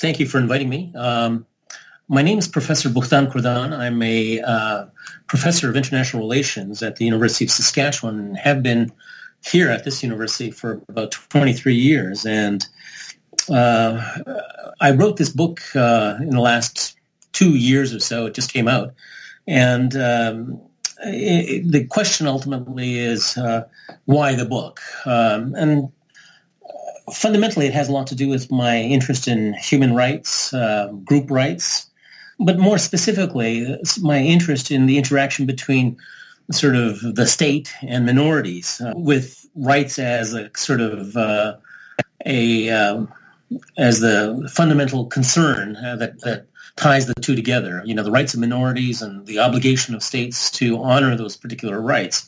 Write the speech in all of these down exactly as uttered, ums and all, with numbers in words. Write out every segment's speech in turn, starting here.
Thank you for inviting me. Um, my name is Professor Bohdan Kordan. I'm a uh, professor of international relations at the University of Saskatchewan and have been here at this university for about twenty-three years. And uh, I wrote this book uh, in the last two years or so. It just came out. And um, it, the question ultimately is, uh, why the book? Um, and fundamentally, it has a lot to do with my interest in human rights, uh, group rights, but more specifically, my interest in the interaction between sort of the state and minorities, uh, with rights as a sort of uh, a uh, as the fundamental concern uh, that that ties the two together. You know, the rights of minorities and the obligation of states to honor those particular rights.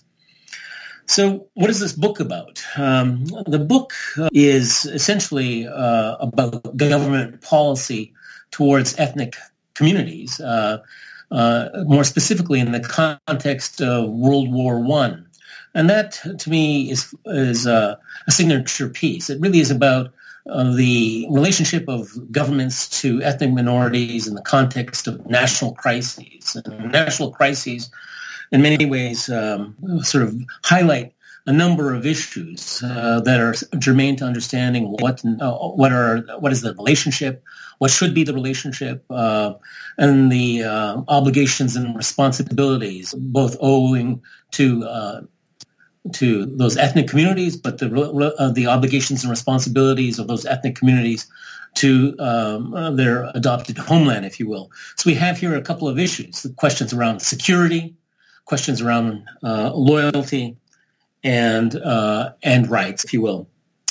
So what is this book about? Um, the book is essentially uh, about government policy towards ethnic communities, uh, uh, more specifically in the context of World War One. And that, to me, is, is uh, a signature piece. It really is about uh, the relationship of governments to ethnic minorities in the context of national crises. And national crises in many ways um, sort of highlight a number of issues uh, that are germane to understanding what uh, what are what is the relationship, what should be the relationship, uh, and the uh, obligations and responsibilities, both owing to uh, to those ethnic communities, but the uh, the obligations and responsibilities of those ethnic communities to um, uh, their adopted homeland, if you will. So we have here a couple of issues: the questions around security, questions around uh, loyalty, and uh, and rights, if you will.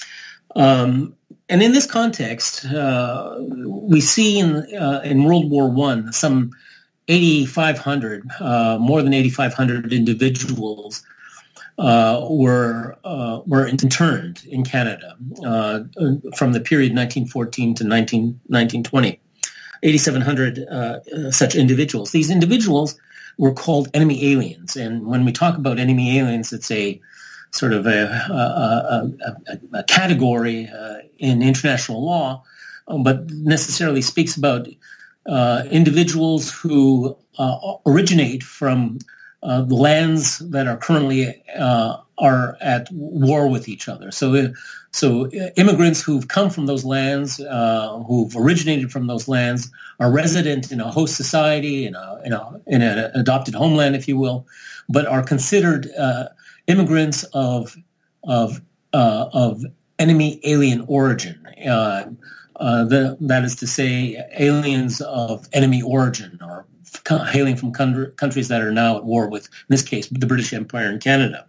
Um, and in this context, uh, we see in uh, in World War One some eighty-five hundred, uh, more than eighty-five hundred individuals uh, were uh, were interned in Canada uh, from the period nineteen fourteen to nineteen twenty. eighty-seven hundred uh, such individuals. These individuals were called enemy aliens. And when we talk about enemy aliens, it's a sort of a, a, a, a category uh, in international law, um, but necessarily speaks about uh, individuals who uh, originate from uh, the lands that are currently uh, are at war with each other. So, so immigrants who've come from those lands, uh, who've originated from those lands, are resident in a host society, in a in a in an adopted homeland, if you will, but are considered uh, immigrants of of uh, of enemy alien origin. Uh, uh, the, that is to say, aliens of enemy origin, or hailing from countries that are now at war with, in this case, the British Empire and Canada.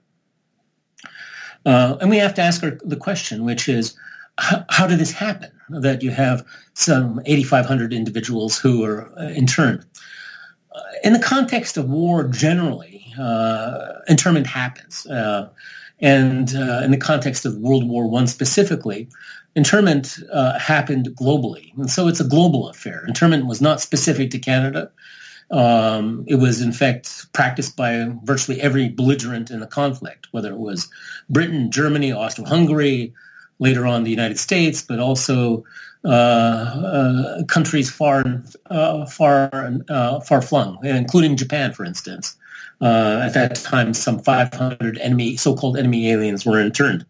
Uh, and we have to ask our, the question, which is, how, how did this happen, that you have some eighty-five hundred individuals who are uh, interned? Uh, in the context of war generally, uh, internment happens. Uh, and uh, in the context of World War One specifically, internment uh, happened globally. And so it's a global affair. Internment was not specific to Canada. Um, it was, in fact, practiced by virtually every belligerent in the conflict, whether it was Britain, Germany, Austro-Hungary, later on the United States, but also uh, uh, countries far, uh, far, uh, far-flung, including Japan, for instance. Uh, at that time, some five hundred enemy, so-called enemy aliens were interned.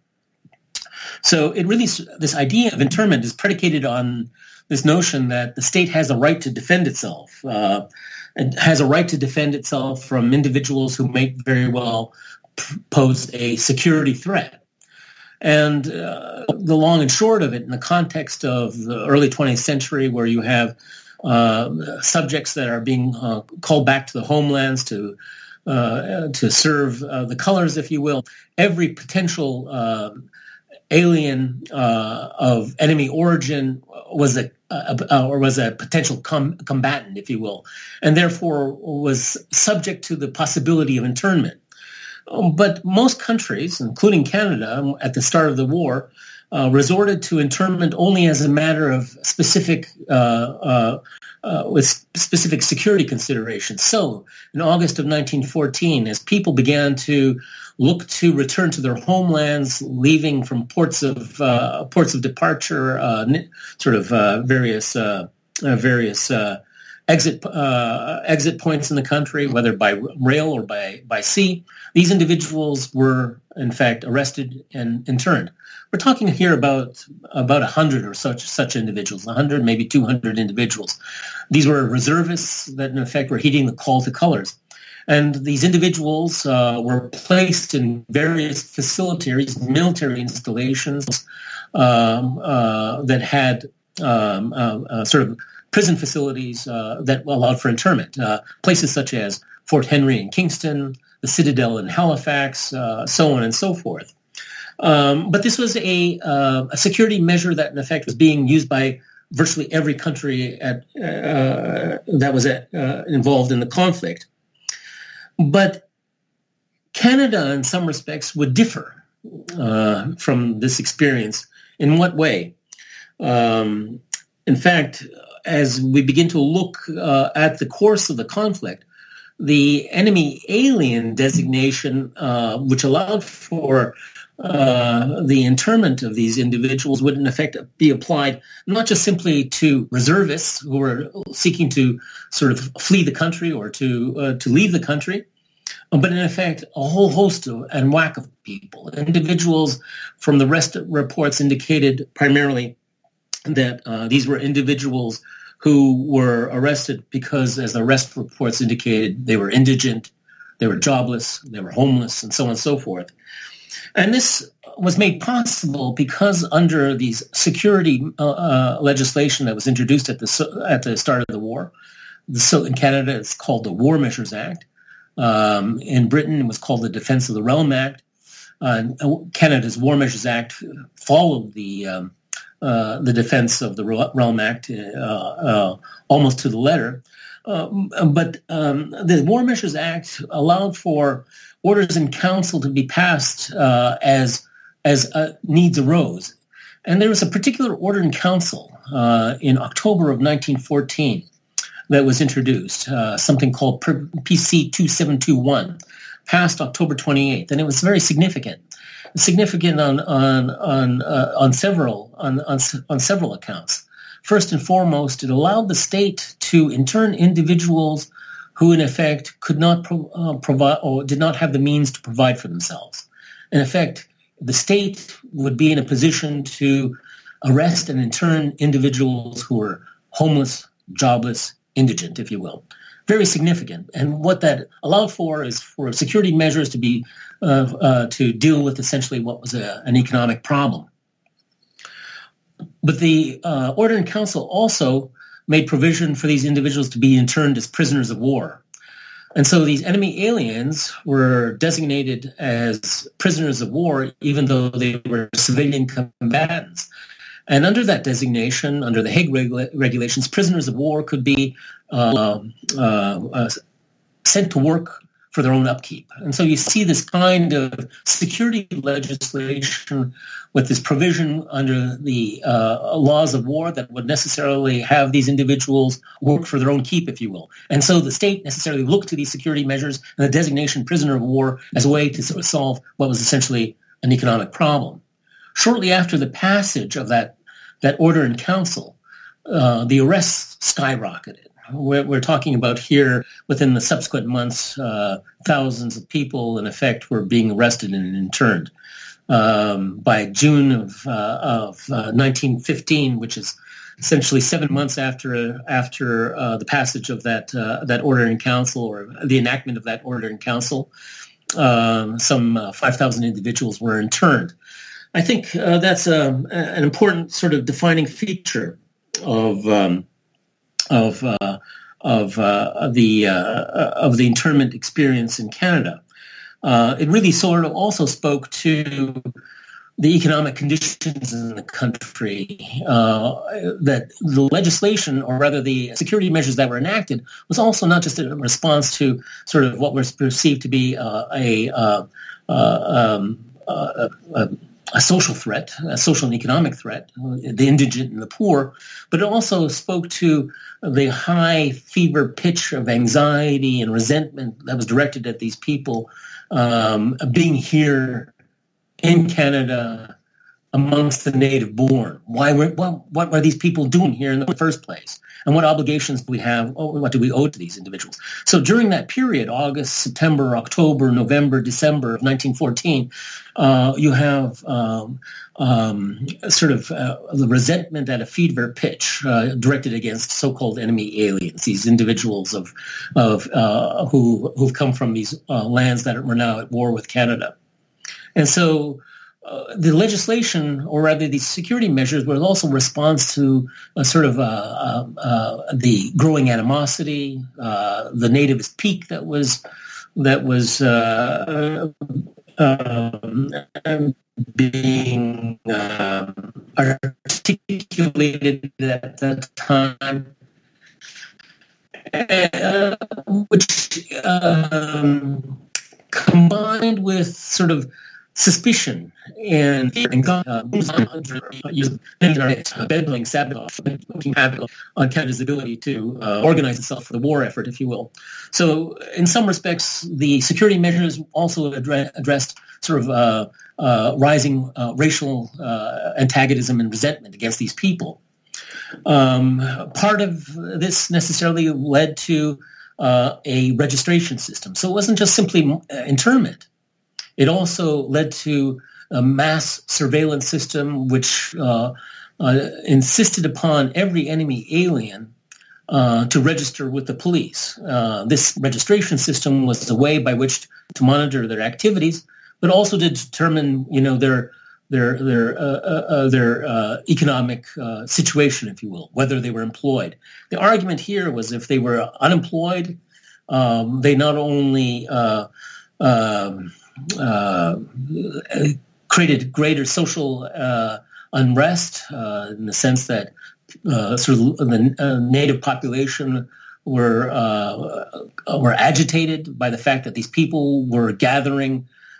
So it really, this idea of internment is predicated on this notion that the state has a right to defend itself. Uh, It has a right to defend itself from individuals who may very well pose a security threat. And uh, the long and short of it, in the context of the early twentieth century, where you have uh, subjects that are being uh, called back to the homelands to uh, to serve uh, the colors, if you will, every potential uh, alien uh, of enemy origin was a Uh, or was a potential com- combatant, if you will, and therefore was subject to the possibility of internment. But most countries, including Canada, at the start of the war, uh, resorted to internment only as a matter of specific, uh, uh, uh, with specific security considerations. So, in August of nineteen fourteen, as people began to look to return to their homelands, leaving from ports of uh, ports of departure, uh, sort of uh, various uh, uh, various uh, exit uh, exit points in the country, whether by rail or by by sea. These individuals were, in fact, arrested and interned. We're talking here about about a hundred or such such individuals, a hundred, maybe two hundred individuals. These were reservists that, in effect, were heeding the call to colors. And these individuals uh, were placed in various facilities, military installations um, uh, that had um, uh, uh, sort of prison facilities uh, that allowed for internment. Uh, places such as Fort Henry in Kingston, the Citadel in Halifax, uh, so on and so forth. Um, but this was a, uh, a security measure that, in effect, was being used by virtually every country at, uh, that was at, uh, involved in the conflict. But Canada, in some respects, would differ uh, from this experience. In what way? Um, in fact, as we begin to look uh, at the course of the conflict, the enemy alien designation, uh, which allowed for uh, the internment of these individuals, would in effect be applied not just simply to reservists who were seeking to sort of flee the country or to uh, to leave the country, but in effect a whole host of and whack of people. Individuals from the rest of reports indicated primarily that uh, these were individuals who were arrested because, as the arrest reports indicated, they were indigent, they were jobless, they were homeless, and so on and so forth. And this was made possible because under these security uh, uh, legislation that was introduced at the at the start of the war, so in Canada it's called the War Measures Act. Um, in Britain it was called the Defence of the Realm Act. Uh, Canada's War Measures Act followed the um, uh, the Defence of the Realm Act uh, uh, almost to the letter. Uh, but um, the War Measures Act allowed for orders in council to be passed uh, as as uh, needs arose. And there was a particular order in council uh, in October of nineteen fourteen that was introduced, uh, something called P C two seven two one, passed October twenty-eighth, and it was very significant. Significant on on on uh, on several on, on on several accounts. First and foremost, it allowed the state to intern individuals who, in effect, could not pro- uh, provide or did not have the means to provide for themselves. In effect, the state would be in a position to arrest and intern individuals who were homeless, jobless, indigent, if you will. Very significant. And what that allowed for is for security measures to be uh, uh, to deal with essentially what was a, an economic problem. But the uh, order in council also made provision for these individuals to be interned as prisoners of war. And so these enemy aliens were designated as prisoners of war, even though they were civilian combatants. And under that designation, under the Hague regula- regulations, prisoners of war could be uh, uh, uh, sent to work for their own upkeep. And so you see this kind of security legislation with this provision under the uh, laws of war that would necessarily have these individuals work for their own keep, if you will. And so the state necessarily looked to these security measures and the designation prisoner of war as a way to sort of solve what was essentially an economic problem. Shortly after the passage of that, that order in council, uh, the arrests skyrocketed. We're, we're talking about here, within the subsequent months, uh, thousands of people, in effect, were being arrested and interned. Um, by June of, uh, of uh, nineteen fifteen, which is essentially seven months after after uh, the passage of that uh, that order in council, or the enactment of that order in council, um, some uh, five thousand individuals were interned. I think uh, that's a, an important sort of defining feature of um, of uh, of uh, the uh, of the internment experience in Canada. Uh, it really sort of also spoke to the economic conditions in the country. Uh, that the legislation, or rather the security measures that were enacted, was also not just a response to sort of what was perceived to be uh, a uh, uh, um, uh, uh, a social threat, a social and economic threat, the indigent and the poor, but it also spoke to the high fever pitch of anxiety and resentment that was directed at these people um, being here in Canada amongst the native born. Why were, what, what were these people doing here in the first place? And what obligations do we have, or what do we owe to these individuals? So during that period, August, September, October, November, December of nineteen fourteen, uh, you have um, um, sort of uh, the resentment at a fever pitch uh, directed against so-called enemy aliens, these individuals of, of uh, who, who've come from these uh, lands that were now at war with Canada. And so Uh, the legislation, or rather these security measures, were also a response to a sort of uh, uh, uh, the growing animosity, uh, the natives' peak that was that was uh, uh, being uh, articulated at that time, uh, which um, combined with sort of suspicion and fear and uh, bedwelling sabotage, wreaking havoc on Canada's ability to uh, organize itself for the war effort, if you will. So in some respects, the security measures also address, addressed sort of uh, uh, rising uh, racial uh, antagonism and resentment against these people. Um, part of this necessarily led to uh, a registration system. So it wasn't just simply internment. It also led to a mass surveillance system which uh, uh, insisted upon every enemy alien uh, to register with the police. Uh, this registration system was a way by which to monitor their activities, but also to determine, you know, their their their uh, uh, their uh, economic uh, situation, if you will, whether they were employed. The argument here was if they were unemployed, um, they not only uh, um, Uh, created greater social uh, unrest uh, in the sense that uh, sort of the uh, native population were uh, were agitated by the fact that these people were gathering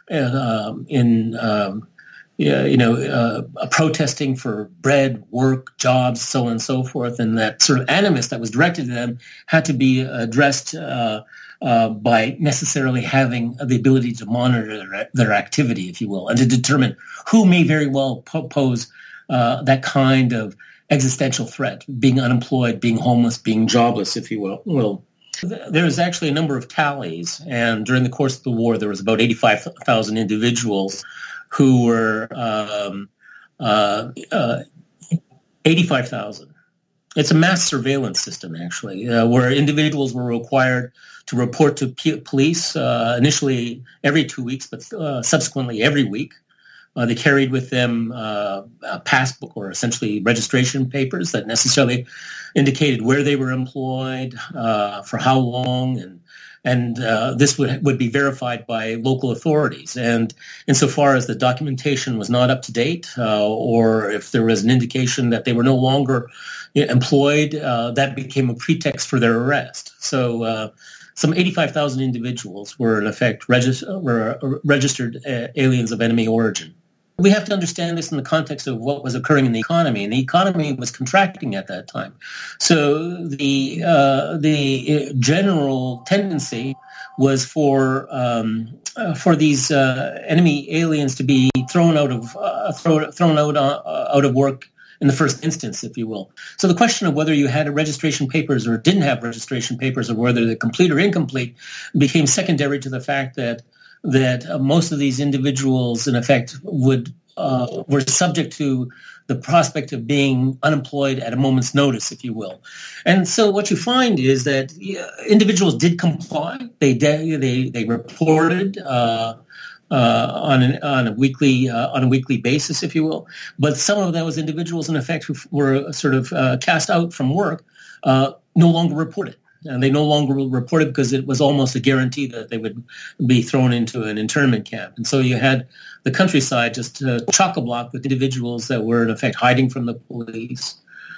uh, in um, you know uh, protesting for bread, work, jobs, so on and so forth, and that sort of animus that was directed to them had to be addressed Uh, Uh, by necessarily having the ability to monitor their, their activity, if you will, and to determine who may very well pose uh, that kind of existential threat, being unemployed, being homeless, being jobless, if you will. Well, there is actually a number of tallies, and during the course of the war, there was about eighty-five thousand individuals who were um, uh, uh, eighty-five thousand. It's a mass surveillance system, actually, uh, where individuals were required to report to p- police uh, initially every two weeks, but uh, subsequently every week. Uh, they carried with them uh, a passbook, or essentially registration papers that necessarily indicated where they were employed, uh, for how long, and and uh, this would would be verified by local authorities. And insofar as the documentation was not up to date, uh, or if there was an indication that they were no longer employed, uh, that became a pretext for their arrest. So uh, some eighty-five thousand individuals were, in effect, regis- were registered uh, aliens of enemy origin. We have to understand this in the context of what was occurring in the economy, and the economy was contracting at that time. So the uh, the general tendency was for um, uh, for these uh, enemy aliens to be thrown out of uh, thrown thrown out uh, out of work in the first instance, if you will. So the question of whether you had registration papers or didn't have registration papers, or whether they're complete or incomplete, became secondary to the fact that that uh, most of these individuals, in effect, would uh, were subject to the prospect of being unemployed at a moment's notice, if you will. And so what you find is that uh, individuals did comply. They de- they they reported Uh, Uh, on an, on a weekly uh, on a weekly basis, if you will, but some of those individuals, in effect, who were sort of uh, cast out from work, uh, no longer reported, and they no longer reported because it was almost a guarantee that they would be thrown into an internment camp. And so you had the countryside just uh, chock-a-block with individuals that were, in effect, hiding from the police,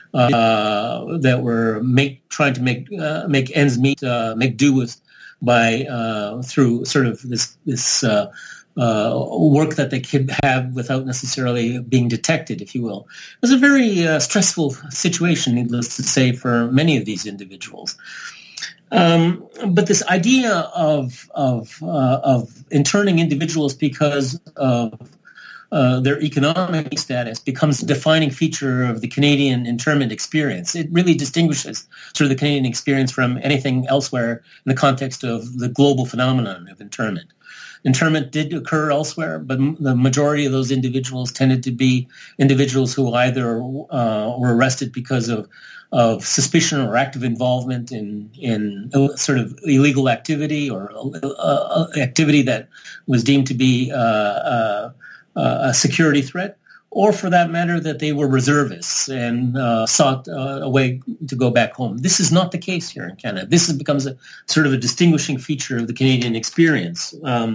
uh, that were make trying to make uh, make ends meet, uh, make do with by uh, through sort of this this. Uh, uh, work that they could have without necessarily being detected, if you will. It was a very uh, stressful situation, needless to say, for many of these individuals. Um, but this idea of of uh, of interning individuals because of uh, their economic status becomes the defining feature of the Canadian internment experience. It really distinguishes sort of the Canadian experience from anything elsewhere in the context of the global phenomenon of internment. Internment did occur elsewhere, but the majority of those individuals tended to be individuals who either uh, were arrested because of of suspicion or active involvement in in sort of illegal activity or uh, activity that was deemed to be uh, uh, a security threat, or for that matter, that they were reservists and uh, sought uh, a way to go back home. This is not the case here in Canada. This has becomes a sort of a distinguishing feature of the Canadian experience. Um,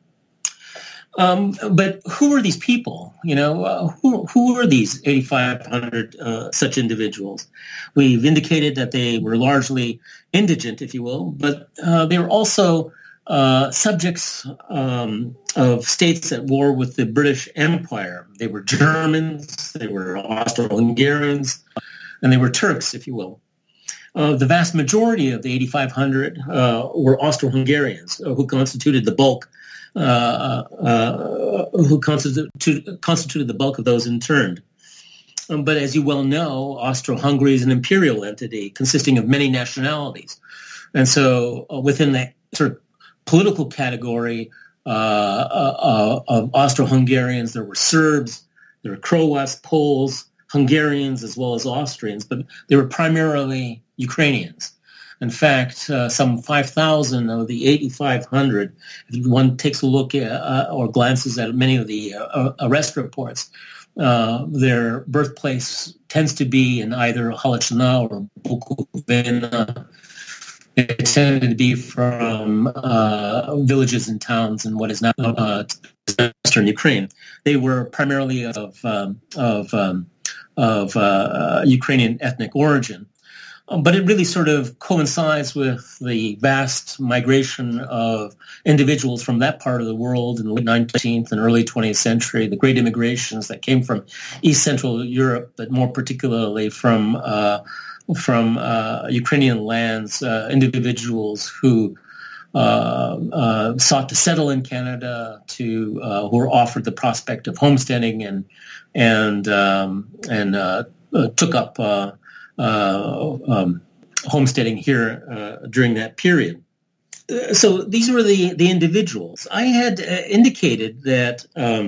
Um, but who are these people? You know, uh, who who are these eighty-five hundred uh, such individuals? We've indicated that they were largely indigent, if you will, but uh, they were also uh, subjects um, of states at war with the British Empire. They were Germans, they were Austro-Hungarians, and they were Turks, if you will. Uh, the vast majority of the eighty-five hundred uh, were Austro-Hungarians, uh, who constituted the bulk Uh, uh, who constitute, constituted the bulk of those interned. Um, but as you well know, Austro-Hungary is an imperial entity consisting of many nationalities. And so uh, within that sort of political category uh, uh, of Austro-Hungarians, there were Serbs, there were Croats, Poles, Hungarians, as well as Austrians, but they were primarily Ukrainians. In fact, uh, some five thousand of the eighty-five hundred, if one takes a look at, uh, or glances at many of the uh, arrest reports, uh, their birthplace tends to be in either Halachna or Bukovina. They tended to be from uh, villages and towns in what is now uh, western Ukraine. They were primarily of, um, of, um, of uh, Ukrainian ethnic origin. But it really sort of coincides with the vast migration of individuals from that part of the world in the late nineteenth and early twentieth century, the great immigrations that came from East Central Europe, but more particularly from uh, from uh, Ukrainian lands, uh, individuals who uh, uh, sought to settle in Canada, to uh, who were offered the prospect of homesteading and and um, and uh, uh, took up Uh, Uh, um, homesteading here uh, during that period. Uh, so these were the, the individuals. I had uh, indicated that um,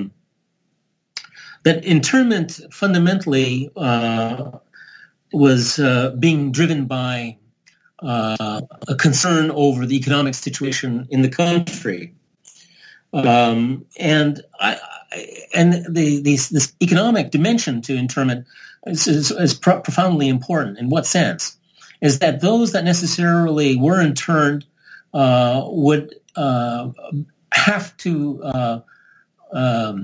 that internment fundamentally uh, was uh, being driven by uh, a concern over the economic situation in the country. Um, and I, I and the, these, this economic dimension to internment is, is, is pro- profoundly important. In what sense? Is that those that necessarily were interned uh, would uh, have to uh, um,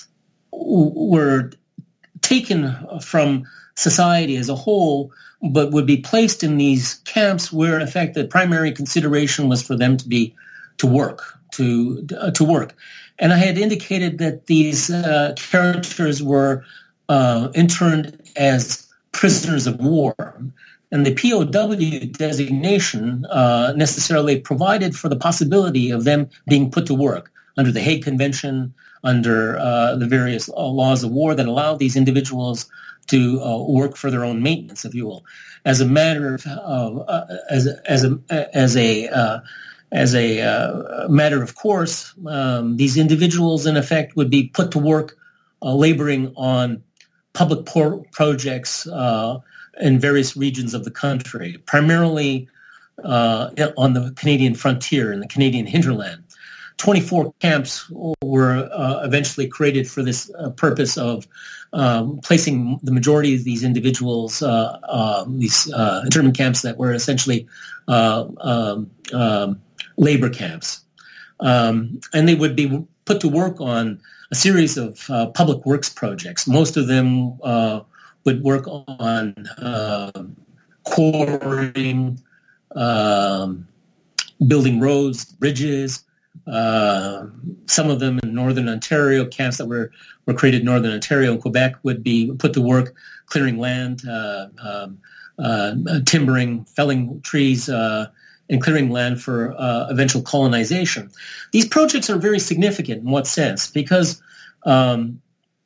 were taken from society as a whole, but would be placed in these camps where, in fact, the primary consideration was for them to be to work, to uh, to work. And I had indicated that these uh, characters were uh, interned as prisoners of war. And the P O W designation uh, necessarily provided for the possibility of them being put to work under the Hague Convention, under uh, the various uh, laws of war that allow these individuals to uh, work for their own maintenance, if you will. As a matter of, uh, uh, as, as a, as a uh, As a uh, matter of course, um, these individuals, in effect, would be put to work uh, laboring on public por- projects uh, in various regions of the country, primarily uh, on the Canadian frontier in the Canadian hinterland. twenty-four camps were uh, eventually created for this uh, purpose of um, placing the majority of these individuals, uh, uh, these uh, internment camps that were essentially uh, um, um, labor camps. Um, and they would be put to work on a series of uh, public works projects. Most of them uh, would work on uh, quarrying, um, building roads, bridges, Uh, some of them in Northern Ontario, camps that were, were created in Northern Ontario and Quebec would be put to work clearing land, uh, um, uh, timbering, felling trees, uh, and clearing land for uh, eventual colonization. These projects are very significant in what sense? Because um,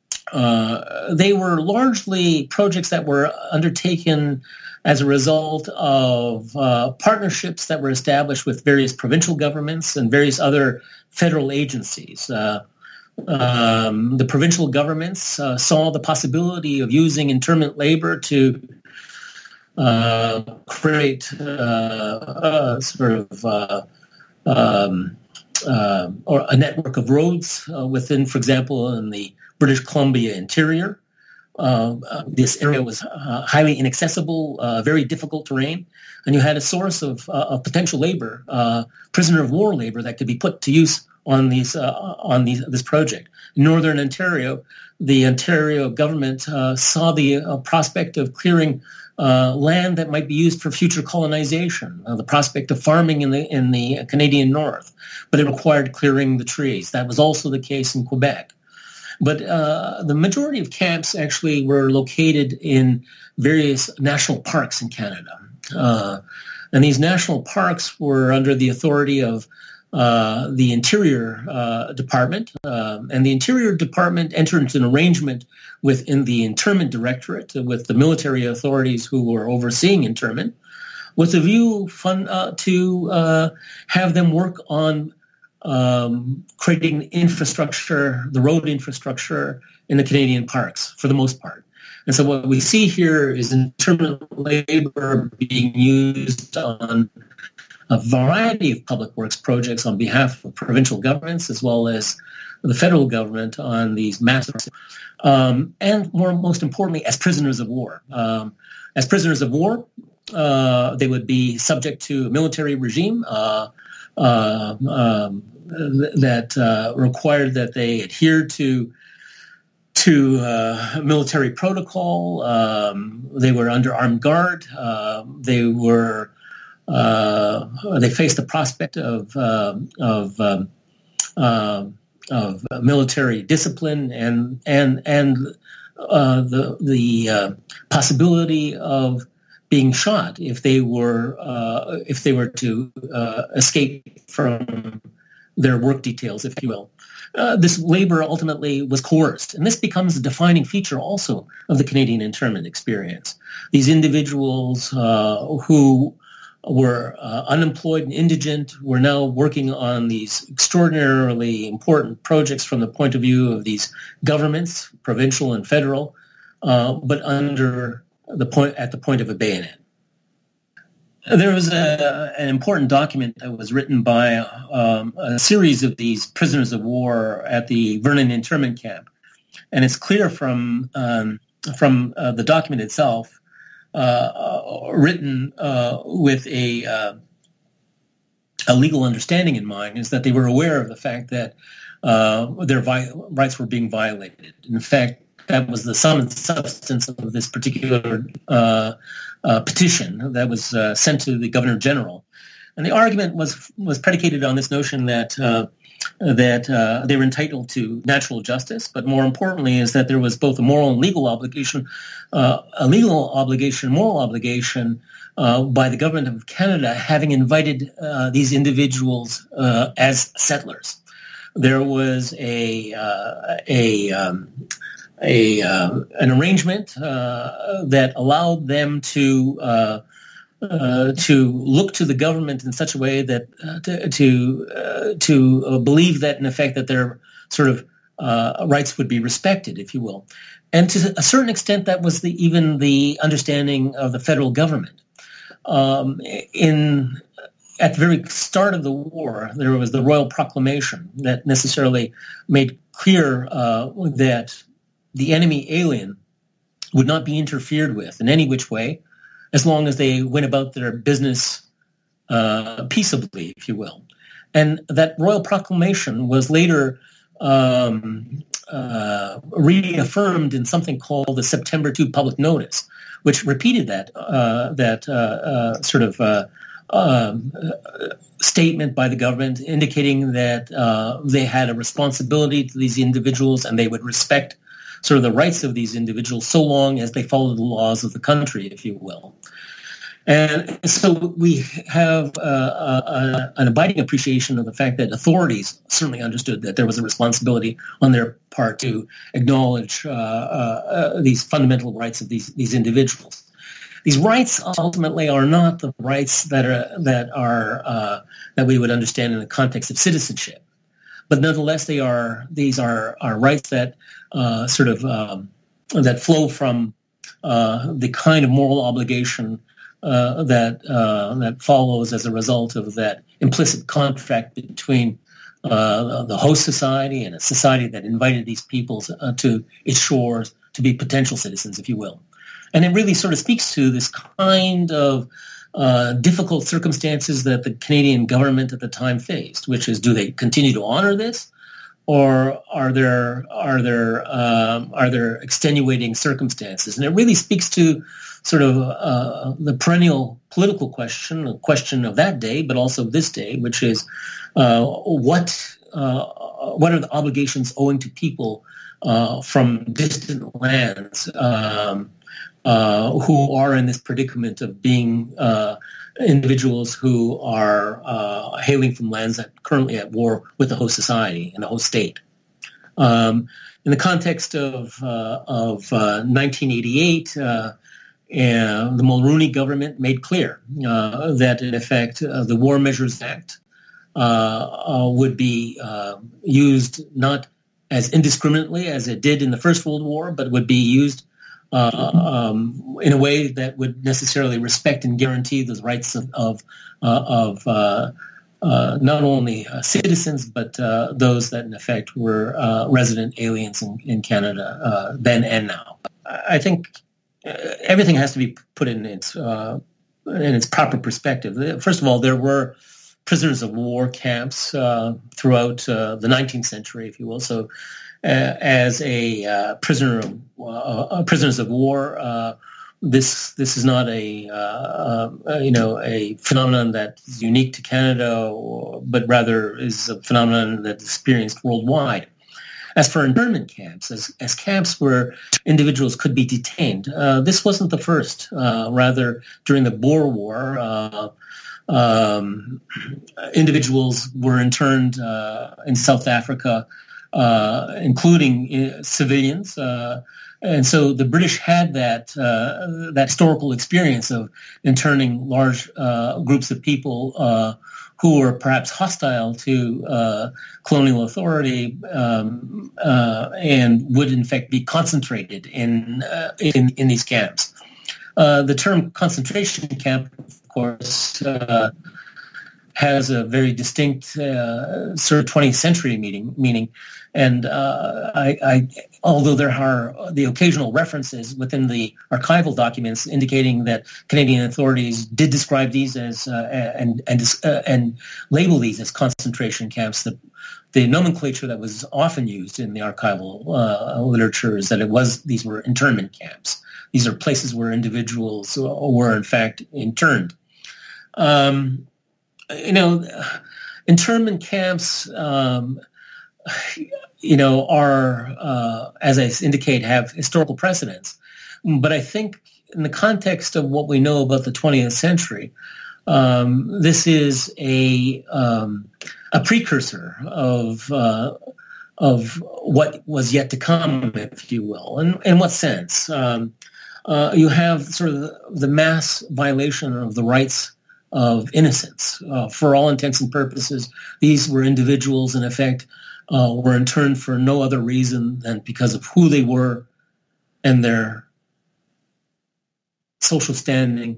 uh, they were largely projects that were undertaken as a result of uh, partnerships that were established with various provincial governments and various other federal agencies. Uh, um, the provincial governments uh, saw the possibility of using internment labor to uh, create uh, uh, sort of uh, um, uh, or a network of roads uh, within, for example, in the British Columbia interior. Uh, uh, this area was uh, highly inaccessible, uh, very difficult terrain, and you had a source of, uh, of potential labor, uh, prisoner of war labor that could be put to use on these uh, on these, this project. In Northern Ontario, the Ontario government uh, saw the uh, prospect of clearing uh, land that might be used for future colonization, uh, the prospect of farming in the in the Canadian North, but it required clearing the trees. That was also the case in Quebec. But uh, the majority of camps actually were located in various national parks in Canada. Uh, and these national parks were under the authority of uh, the Interior uh, Department. Uh, and the Interior Department entered into an arrangement within the Internment Directorate with the military authorities who were overseeing internment with a view fun, uh, to uh, have them work on Um, creating infrastructure, the road infrastructure in the Canadian parks for the most part. And so what we see here is internment labor being used on a variety of public works projects on behalf of provincial governments as well as the federal government on these massive, um, and more most importantly, as prisoners of war. Um, as prisoners of war, uh, they would be subject to a military regime uh, uh, um, that uh, required that they adhere to to uh, military protocol. Um, they were under armed guard. Uh, they were uh, they faced the prospect of uh, of um, uh, of military discipline and and and uh, the the uh, possibility of being shot if they were uh, if they were to uh, escape from their work details, if you will. Uh, this labor ultimately was coerced, and this becomes a defining feature also of the Canadian internment experience. These individuals uh, who were uh, unemployed and indigent were now working on these extraordinarily important projects from the point of view of these governments, provincial and federal, uh, but under the point at the point of a bayonet. There was a, an important document that was written by um, a series of these prisoners of war at the Vernon internment camp, and it's clear from um, from uh, the document itself, uh, written uh, with a uh, a legal understanding in mind, is that they were aware of the fact that uh, their vi- rights were being violated. In fact, that was the sum and substance of this particular uh, uh, petition that was uh, sent to the Governor General, and the argument was was predicated on this notion that uh, that uh, they were entitled to natural justice, but more importantly, is that there was both a moral and legal obligation, uh, a legal obligation, moral obligation uh, by the government of Canada, having invited uh, these individuals uh, as settlers. There was a uh, a um, A uh, an arrangement uh, that allowed them to uh, uh, to look to the government in such a way that uh, to to, uh, to uh, believe that in effect that their sort of uh, rights would be respected, if you will, and to a certain extent that was the even the understanding of the federal government. Um, in at the very start of the war, there was the Royal Proclamation that necessarily made clear uh, that the enemy alien would not be interfered with in any which way as long as they went about their business uh, peaceably, if you will. And that Royal Proclamation was later um, uh, reaffirmed in something called the September second Public Notice, which repeated that uh, that uh, uh, sort of uh, um, uh, statement by the government indicating that uh, they had a responsibility to these individuals and they would respect sort of the rights of these individuals so long as they followed the laws of the country, if you will. And so we have uh, a, an abiding appreciation of the fact that authorities certainly understood that there was a responsibility on their part to acknowledge uh, uh, these fundamental rights of these, these individuals. These rights ultimately are not the rights that are that are uh, that we would understand in the context of citizenship, but nonetheless, they are these are, are rights that uh, sort of um, that flow from uh, the kind of moral obligation Uh, that uh, that follows as a result of that implicit contract between uh, the host society and a society that invited these peoples uh, to its shores to be potential citizens, if you will. And it really sort of speaks to this kind of uh, difficult circumstances that the Canadian government at the time faced, which is, do they continue to honor this, or are there are there um, are there extenuating circumstances? And it really speaks to sort of uh, the perennial political question, the question of that day, but also this day, which is uh, what uh, what are the obligations owing to people uh, from distant lands um, uh, who are in this predicament of being uh, individuals who are uh, hailing from lands that are currently at war with the host society and the host state. Um, in the context of uh, of uh, nineteen eighty-eight, uh, and the Mulroney government made clear uh, that, in effect, uh, the War Measures Act uh, uh, would be uh, used not as indiscriminately as it did in the First World War, but would be used uh, um, in a way that would necessarily respect and guarantee the rights of of, uh, of uh, uh, not only uh, citizens, but uh, those that, in effect, were uh, resident aliens in, in Canada uh, then and now. I think Uh, everything has to be put in its uh, in its proper perspective. First of all, there were prisoners of war camps uh, throughout uh, the nineteenth century, if you will. So, uh, as a uh, prisoner of uh, prisoners of war, uh, this this is not a uh, uh, you know a phenomenon that is unique to Canada, or, but rather is a phenomenon that's experienced worldwide. As for internment camps, as, as camps where individuals could be detained, uh, this wasn't the first. Uh, rather, during the Boer War, uh, um, individuals were interned uh, in South Africa, uh, including uh, civilians. Uh, and so the British had that uh, that historical experience of interning large uh, groups of people uh, who were perhaps hostile to uh, colonial authority um, uh, and would in fact be concentrated in uh, in, in these camps. Uh, the term concentration camp, of course, uh, has a very distinct uh, sort of twentieth century meaning. meaning. And uh, I, I, although there are the occasional references within the archival documents indicating that Canadian authorities did describe these as uh, and and uh, and label these as concentration camps, the the nomenclature that was often used in the archival uh, literature is that it was these were internment camps. These are places where individuals were in fact interned. Um, you know, internment camps. Um, you know, are, uh, as I indicate, have historical precedents. But I think in the context of what we know about the twentieth century, um, this is a um, a precursor of uh, of what was yet to come, if you will. And in what sense? Um, uh, you have sort of the, the mass violation of the rights of innocence. Uh, for all intents and purposes, these were individuals, in effect, Uh, were interned for no other reason than because of who they were and their social standing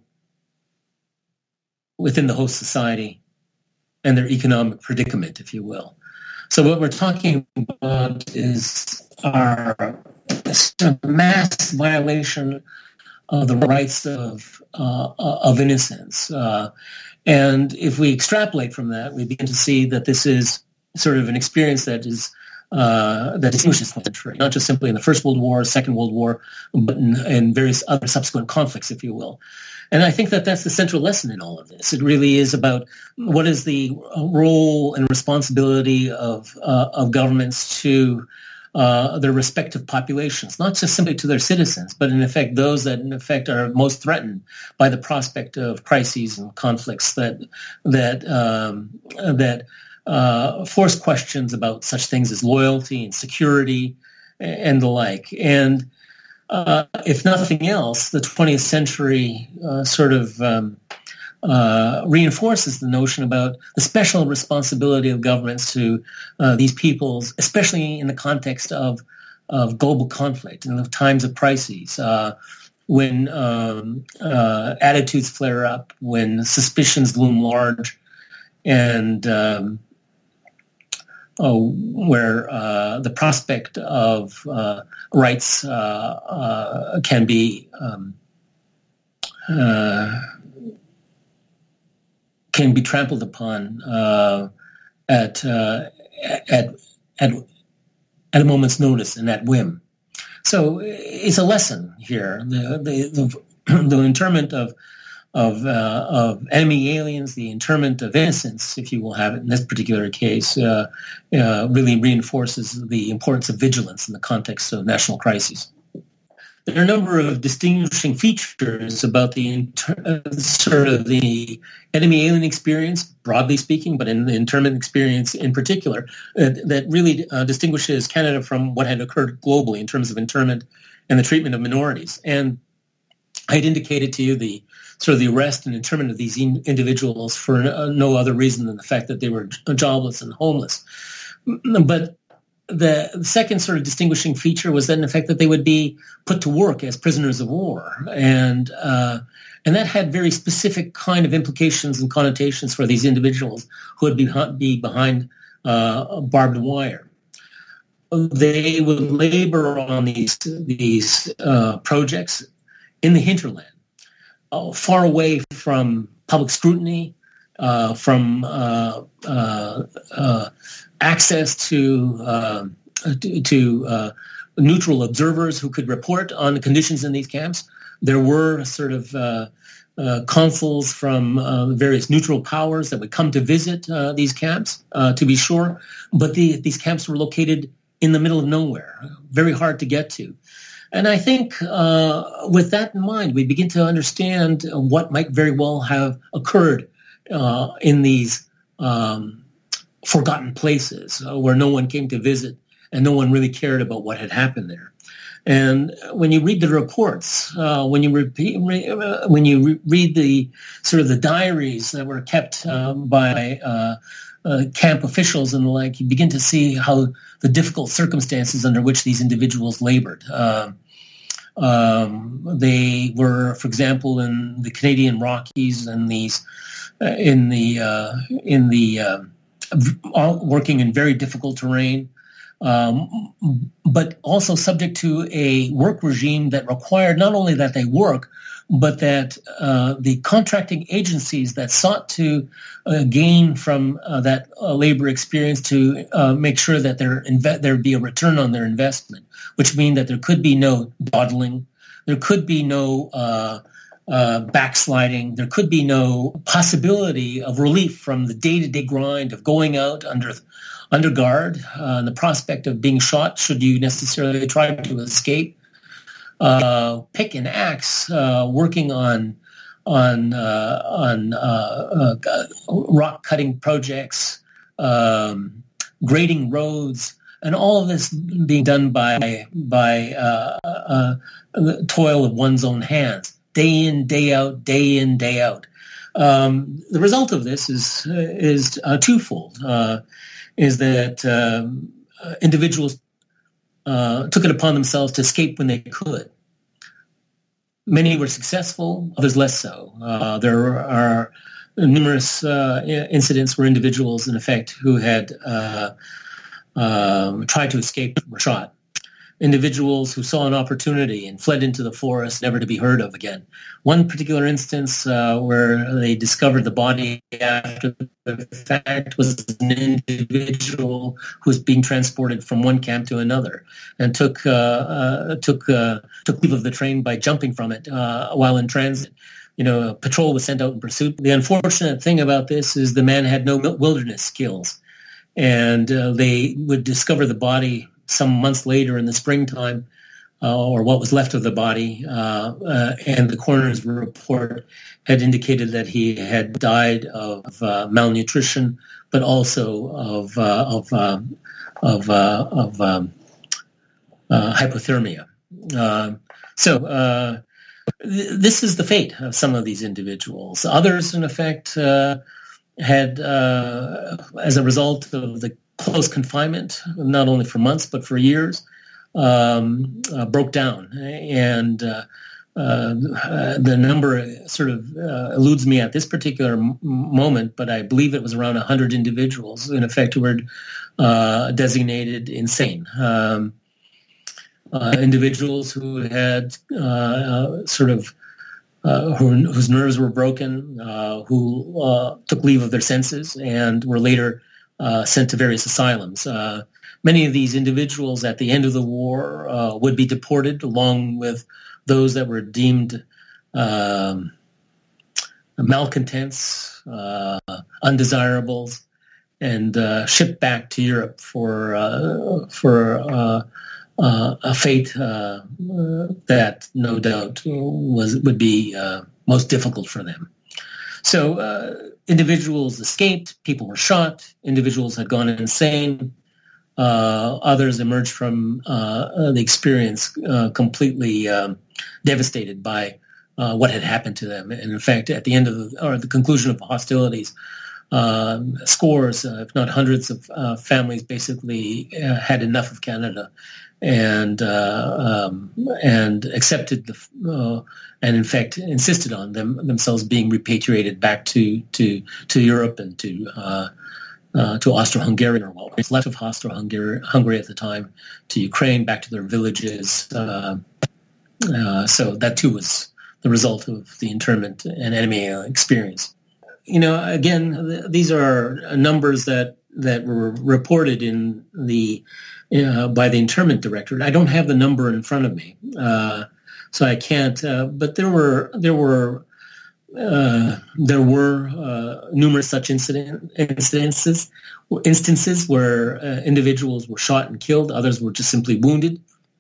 within the host society and their economic predicament, if you will. So what we're talking about is our mass violation of the rights of uh, of innocence. Uh, and if we extrapolate from that, we begin to see that this is sort of an experience that is uh, that distinguishes the century, not just simply in the First World War, Second World War, but in, in various other subsequent conflicts, if you will. And I think that that's the central lesson in all of this. It really is about what is the role and responsibility of uh, of governments to uh, their respective populations, not just simply to their citizens, but in effect those that in effect are most threatened by the prospect of crises and conflicts that that um, that uh, force questions about such things as loyalty and security and the like. And Uh, if nothing else, the twentieth century uh, sort of um, uh, reinforces the notion about the special responsibility of governments to uh, these peoples, especially in the context of of global conflict in the times of crises, uh, when um, uh, attitudes flare up, when suspicions loom large, and um, Oh, where uh, the prospect of uh, rights uh, uh, can be um, uh, can be trampled upon uh, at, uh, at at at a moment's notice and at whim. So it's a lesson here. The the the, the internment of of uh, of enemy aliens, the internment of innocence, if you will have it in this particular case, uh, uh, really reinforces the importance of vigilance in the context of national crises. There are a number of distinguishing features about the inter- uh, sort of the enemy alien experience, broadly speaking, but in the internment experience in particular, uh, that really uh, distinguishes Canada from what had occurred globally in terms of internment and the treatment of minorities. And I had indicated to you the sort of the arrest and internment of these in- individuals for no, no other reason than the fact that they were jobless and homeless. But the second sort of distinguishing feature was that, in effect, that they would be put to work as prisoners of war, and uh, and that had very specific kind of implications and connotations for these individuals who would be, be behind uh, barbed wire. They would labor on these these uh, projects in the hinterland, uh, far away from public scrutiny, uh, from uh, uh, uh, access to uh, to, to uh, neutral observers who could report on the conditions in these camps. There were sort of uh, uh, consuls from uh, various neutral powers that would come to visit uh, these camps, uh, to be sure, but the, these camps were located in the middle of nowhere, very hard to get to. And I think uh, with that in mind, we begin to understand what might very well have occurred uh, in these um, forgotten places uh, where no one came to visit and no one really cared about what had happened there. And when you read the reports, uh, when you re- re- uh, when you re- read the sort of the diaries that were kept um, by uh, uh, camp officials and the like, you begin to see how the difficult circumstances under which these individuals labored. Uh, um, they were, for example, in the Canadian Rockies and these uh, in the uh, in the uh, all working in very difficult terrain. Um, but also subject to a work regime that required not only that they work, but that uh, the contracting agencies that sought to uh, gain from uh, that uh, labor experience to uh, make sure that there inve- there be a return on their investment, which means that there could be no dawdling, there could be no uh, uh, backsliding, there could be no possibility of relief from the day-to-day grind of going out under under guard, uh, and the prospect of being shot should you necessarily try to escape. Uh, pick and axe, uh, working on on uh, on uh, uh, rock cutting projects, um, grading roads, and all of this being done by by uh, uh, the toil of one's own hands, day in, day out, day in, day out. Um, the result of this is is uh, twofold. Uh, is that um, uh, individuals uh, took it upon themselves to escape when they could. Many were successful, others less so. Uh, there are numerous uh, incidents where individuals, in effect, who had uh, um, tried to escape were shot. individuals who saw an opportunity and fled into the forest, never to be heard of again. One particular instance uh, where they discovered the body after the fact was an individual who was being transported from one camp to another, and took uh, uh, took uh, took leave of the train by jumping from it uh, while in transit. You know, a patrol was sent out in pursuit. The unfortunate thing about this is the man had no wilderness skills, and uh, they would discover the body some months later in the springtime, uh, or what was left of the body, uh, uh, and the coroner's report had indicated that he had died of uh, malnutrition, but also of uh, of uh, of uh, of um, uh, hypothermia. Uh, so uh, th- this is the fate of some of these individuals. Others, in effect, uh, had, uh, as a result of the close confinement, not only for months but for years, um, uh, broke down, and uh, uh, the number sort of uh, eludes me at this particular m- moment, but I believe it was around one hundred individuals, in effect, who were uh, designated insane. Um, uh, individuals who had uh, uh, sort of uh, who, whose nerves were broken, uh, who uh, took leave of their senses, and were later Uh, sent to various asylums. Uh, many of these individuals at the end of the war uh, would be deported, along with those that were deemed um, malcontents, uh, undesirables, and uh, shipped back to Europe for uh, for uh, uh, a fate uh, that no doubt was would be uh, most difficult for them. So uh, individuals escaped, people were shot, individuals had gone insane, uh, others emerged from uh, the experience uh, completely um, devastated by uh, what had happened to them. And in fact, at the end of the, or the conclusion of the hostilities, uh, scores, uh, if not hundreds of uh, families basically uh, had enough of Canada and uh, um, and accepted the uh, and in fact insisted on them themselves being repatriated back to to, to Europe and to uh, uh, to Austro-Hungary, or what was left of Austro-Hungary Hungary at the time, to Ukraine, back to their villages. Uh, uh, so that too was the result of the internment and enemy experience. You know, again, th- these are numbers that that were reported in the uh, by the internment directorate. I don't have the number in front of me, uh, so I can't. Uh, but there were there were uh, there were uh, numerous such incident incidences instances where uh, individuals were shot and killed. Others were just simply wounded.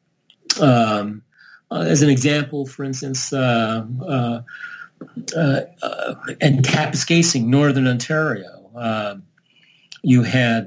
Um, uh, as an example, for instance. Uh, uh, Uh, uh, and Kapuskasing, Northern Ontario, uh, you had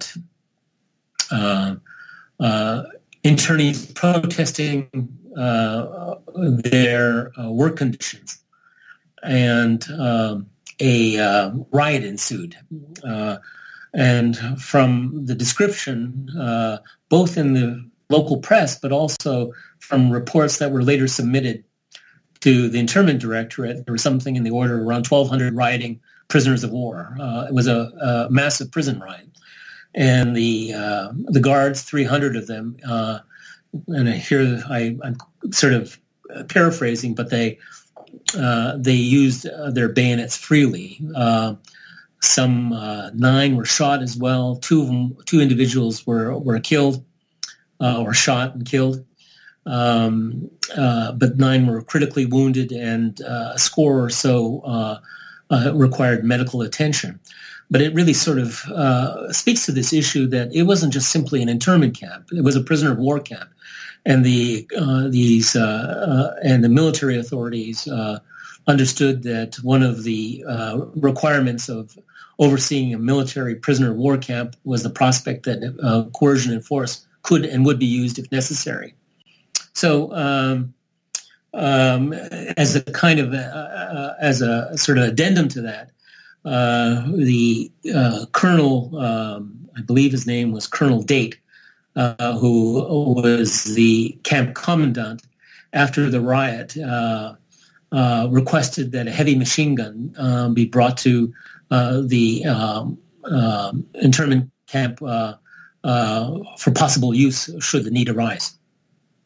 uh, uh, internees protesting uh, their uh, work conditions, and uh, a uh, riot ensued. Uh, and from the description, uh, both in the local press, but also from reports that were later submitted to the internment directorate, there was something in the order of around twelve hundred rioting prisoners of war. Uh, it was a, a massive prison riot. And the uh, the guards, three hundred of them, uh, and here I, I'm sort of paraphrasing, but they uh, they used uh, their bayonets freely. Uh, some uh, nine were shot as well. Two of them, two individuals were, were killed uh, or shot and killed. Um, uh, but nine were critically wounded, and uh, a score or so uh, uh, required medical attention. But it really sort of uh, speaks to this issue that it wasn't just simply an internment camp; it was a prisoner of war camp, and the uh, these uh, uh, and the military authorities uh, understood that one of the uh, requirements of overseeing a military prisoner of war camp was the prospect that uh, coercion and force could and would be used if necessary. So, um, um, as a kind of uh, as a sort of addendum to that, uh, the uh, colonel, um, I believe his name was Colonel Date, uh, who was the camp commandant after the riot, uh, uh, requested that a heavy machine gun uh, be brought to uh, the um, um, internment camp uh, uh, for possible use should the need arise.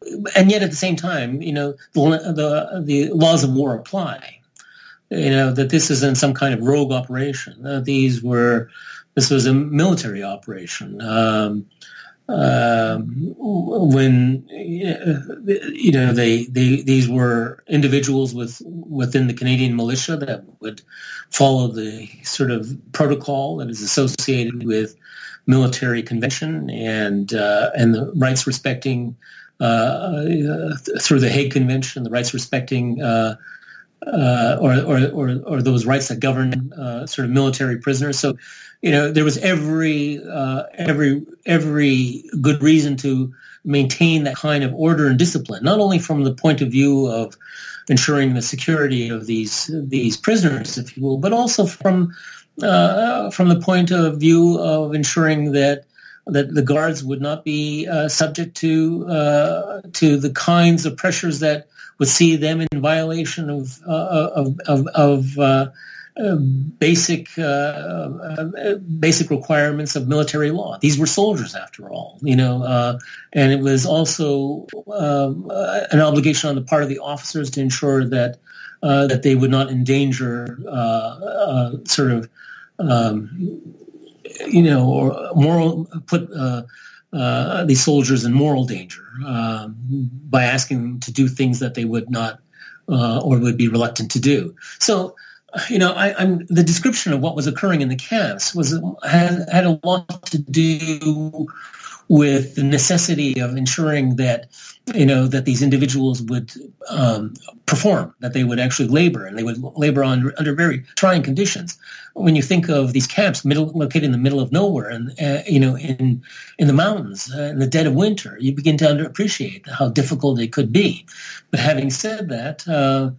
and yet at the same time, you know, the, the the laws of war apply. You know, that this isn't some kind of rogue operation. Uh, these were, this was a military operation. Um, um, when you know they, they these were individuals with within the Canadian militia that would follow the sort of protocol that is associated with military convention and uh, and the rights respecting uh, through the Hague Convention, the rights respecting. Uh, Uh, or, or, or, or those rights that govern uh, sort of military prisoners. So, you know, there was every uh, every every good reason to maintain that kind of order and discipline, not only from the point of view of ensuring the security of these these prisoners, if you will, but also from uh, from the point of view of ensuring that that the guards would not be uh, subject to uh, to the kinds of pressures that would see them in violation of uh, of of, of uh, uh, basic uh, uh, basic requirements of military law. These were soldiers, after all, you know, uh, and it was also um, uh, an obligation on the part of the officers to ensure that uh, that they would not endanger uh, uh, sort of um, you know or moral put. Uh, Uh, these soldiers in moral danger um, by asking them to do things that they would not uh, or would be reluctant to do. So, you know, I, I'm the description of what was occurring in the camps was had, had a lot to do with the necessity of ensuring that, you know, that these individuals would um, perform, that they would actually labor, and they would labor on, under very trying conditions. When you think of these camps middle, located in the middle of nowhere and, uh, you know, in in the mountains uh, in the dead of winter, you begin to appreciate how difficult it could be. But having said that, uh,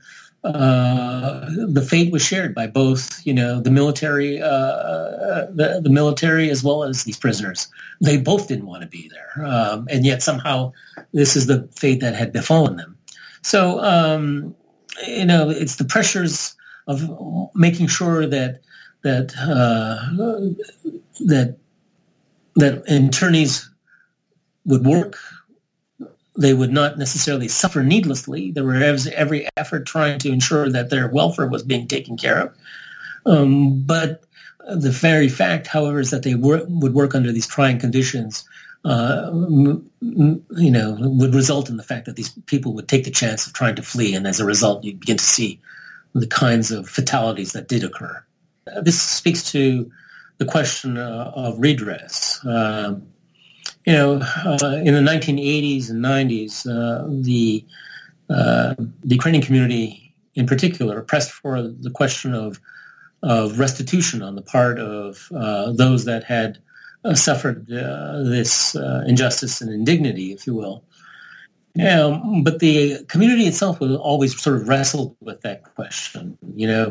uh, the fate was shared by both, you know, the military, uh, the, the military as well as these prisoners. They both didn't want to be there, um, and yet somehow this is the fate that had befallen them. So, um, you know, it's the pressures of making sure that that uh, that that internees would work. They would not necessarily suffer needlessly. There was every effort trying to ensure that their welfare was being taken care of. Um, but the very fact, however, is that they wor- would work under these trying conditions, uh, m- m- you know, would result in the fact that these people would take the chance of trying to flee. And as a result, you begin to see the kinds of fatalities that did occur. Uh, this speaks to the question uh, of redress. Um, You know, uh, in the nineteen eighties and nineties, uh, the uh, the Ukrainian community, in particular, pressed for the question of of restitution on the part of uh, those that had uh, suffered uh, this uh, injustice and indignity, if you will. Um, but the community itself was always sort of wrestled with that question, you know,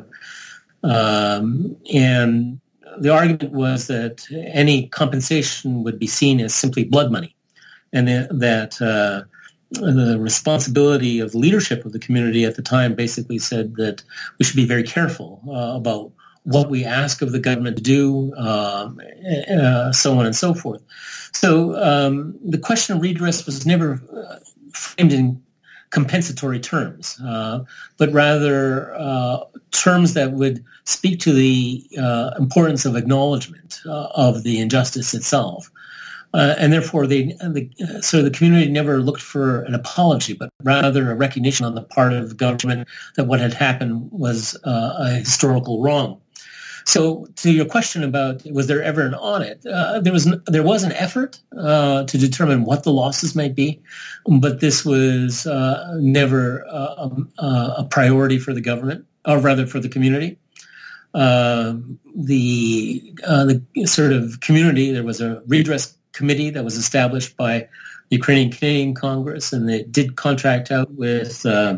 um, and. The argument was that any compensation would be seen as simply blood money, and that uh, the responsibility of the leadership of the community at the time basically said that we should be very careful uh, about what we ask of the government to do, um, uh, so on and so forth. So um, the question of redress was never uh, framed in compensatory terms, uh, but rather uh, terms that would speak to the uh, importance of acknowledgement uh, of the injustice itself. Uh, and therefore, they, the, so the community never looked for an apology, but rather a recognition on the part of the government that what had happened was uh, a historical wrong. So, to your question about was there ever an audit, uh, there was there was an effort uh, to determine what the losses might be, but this was uh, never uh, uh, a priority for the government, or rather for the community. Uh, the uh, the sort of community, there was a redress committee that was established by the Ukrainian Canadian Congress, and they did contract out with. Uh,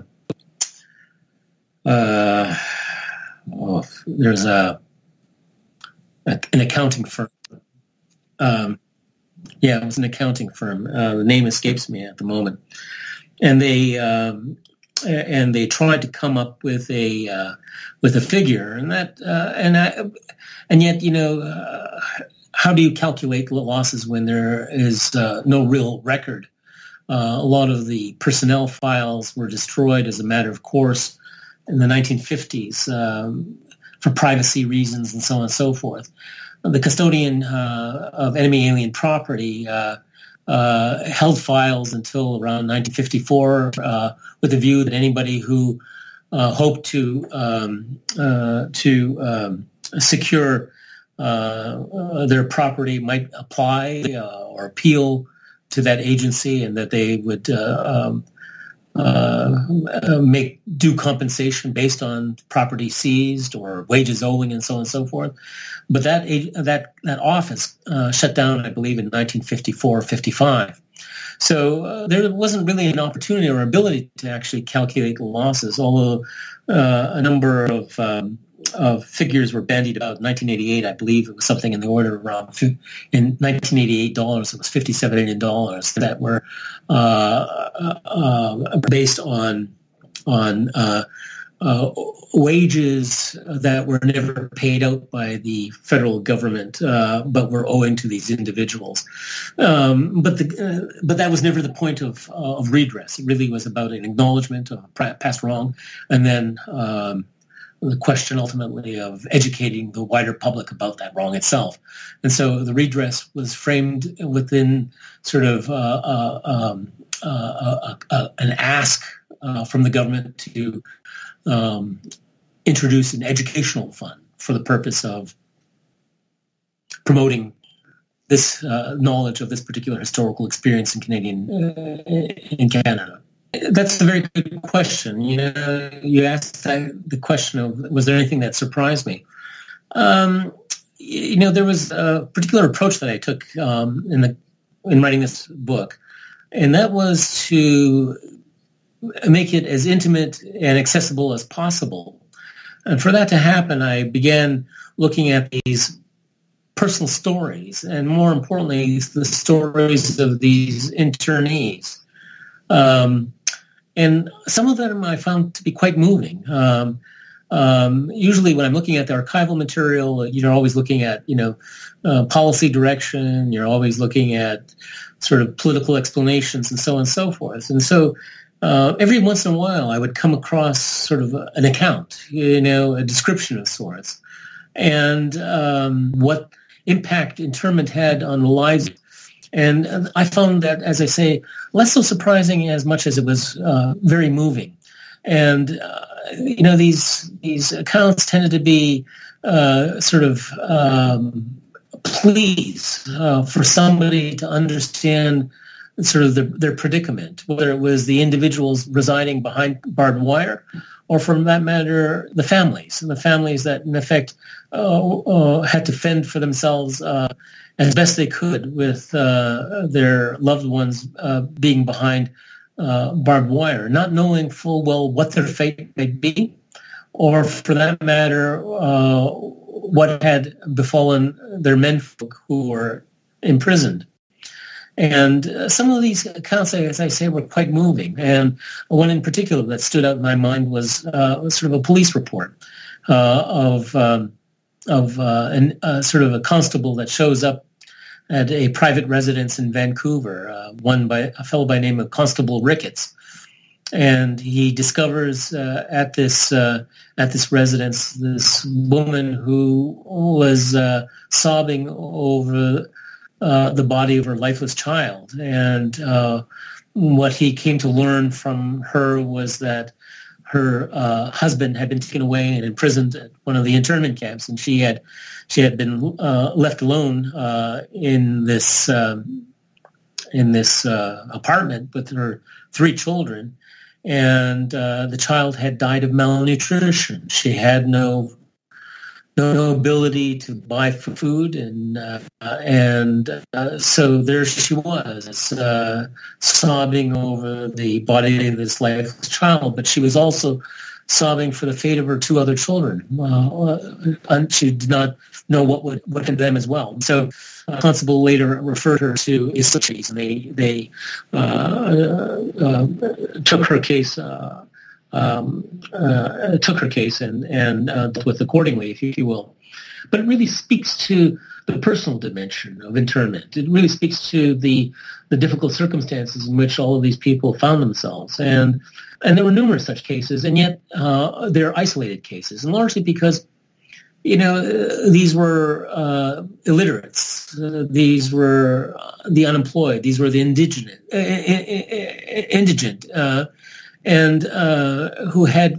uh, oh, there's a. an accounting firm. Um, yeah, it was an accounting firm. Uh, the name escapes me at the moment. And they um, and they tried to come up with a uh, with a figure, and that uh, and I, and yet you know uh, how do you calculate losses when there is uh, no real record Uh, a lot of the personnel files were destroyed as a matter of course in the nineteen fifties um, for privacy reasons and so on and so forth. The custodian uh, of enemy alien property uh, uh, held files until around nineteen fifty-four uh, with the view that anybody who uh, hoped to um, uh, to um, secure uh, uh, their property might apply uh, or appeal to that agency, and that they would uh, um, uh, make due compensation based on property seized or wages owing and so on and so forth. But that that that office uh, shut down, I believe, in nineteen fifty-four fifty-five. So uh, there wasn't really an opportunity or ability to actually calculate the losses, although uh, a number of um, of figures were bandied about. In nineteen eighty-eight, I believe it was something in the order of around, in nineteen eighty-eight dollars, it was fifty-seven million dollars that were uh, uh, based on on uh, uh, wages that were never paid out by the federal government, uh, but were owing to these individuals. Um, but the, uh, but that was never the point of uh, of redress. It really was about an acknowledgement of past wrong, and then um, the question ultimately of educating the wider public about that wrong itself. And so the redress was framed within sort of uh, uh, um, uh, uh, uh, an ask uh, from the government to um, introduce an educational fund for the purpose of promoting this uh, knowledge of this particular historical experience in Canadian uh, in Canada. That's a very good question. You know, you asked the question of, was there anything that surprised me? Um, you know, there was a particular approach that I took um, in the in writing this book, and that was to make it as intimate and accessible as possible. And for that to happen, I began looking at these personal stories, and more importantly, the stories of these internees. Um, and some of them I found to be quite moving. Um, um, usually when I'm looking at the archival material, you're always looking at, you know, uh, policy direction, you're always looking at sort of political explanations and so on and so forth. And so uh, every once in a while I would come across sort of a, an account, you know, a description of sorts, and um, what impact internment had on the lives. And I found that, as I say, less so surprising as much as it was uh, very moving. And, uh, you know, these these accounts tended to be uh, sort of um, pleas uh, for somebody to understand sort of the, their predicament, whether it was the individuals residing behind barbed wire, or from that matter, the families, and the families that, in effect, uh, uh, had to fend for themselves uh, as best they could with uh, their loved ones uh, being behind uh, barbed wire, not knowing full well what their fate might be, or for that matter, uh, what had befallen their menfolk who were imprisoned. And uh, some of these accounts, as I say, were quite moving. And one in particular that stood out in my mind was uh, sort of a police report uh, of um, of uh, an, uh, sort of a constable that shows up at a private residence in Vancouver, uh, one by a fellow by the name of Constable Ricketts. And he discovers uh, at this uh, at this residence this woman who was uh, sobbing over Uh, the body of her lifeless child. And uh, what he came to learn from her was that her uh, husband had been taken away and imprisoned at one of the internment camps, and she had she had been uh, left alone uh, in this um, in this uh, apartment with her three children, and uh, the child had died of malnutrition. She had no no ability to buy food, and uh, and uh, so there she was, uh, sobbing over the body of this lifeless child. But she was also sobbing for the fate of her two other children. Uh, and she did not know what would what happened to them as well. So uh, Constable later referred her to Issachis, and they they uh, uh, took her case. Uh, Um, uh, took her case and and uh, dealt with accordingly, if you will. but it really speaks to the personal dimension of internment. It really speaks to the the difficult circumstances in which all of these people found themselves. And and there were numerous such cases, and yet uh, they're isolated cases, and largely because, you know, uh, these were uh, illiterates. Uh, these were the unemployed. These were the indigenous, uh, indigent, uh, and uh, who had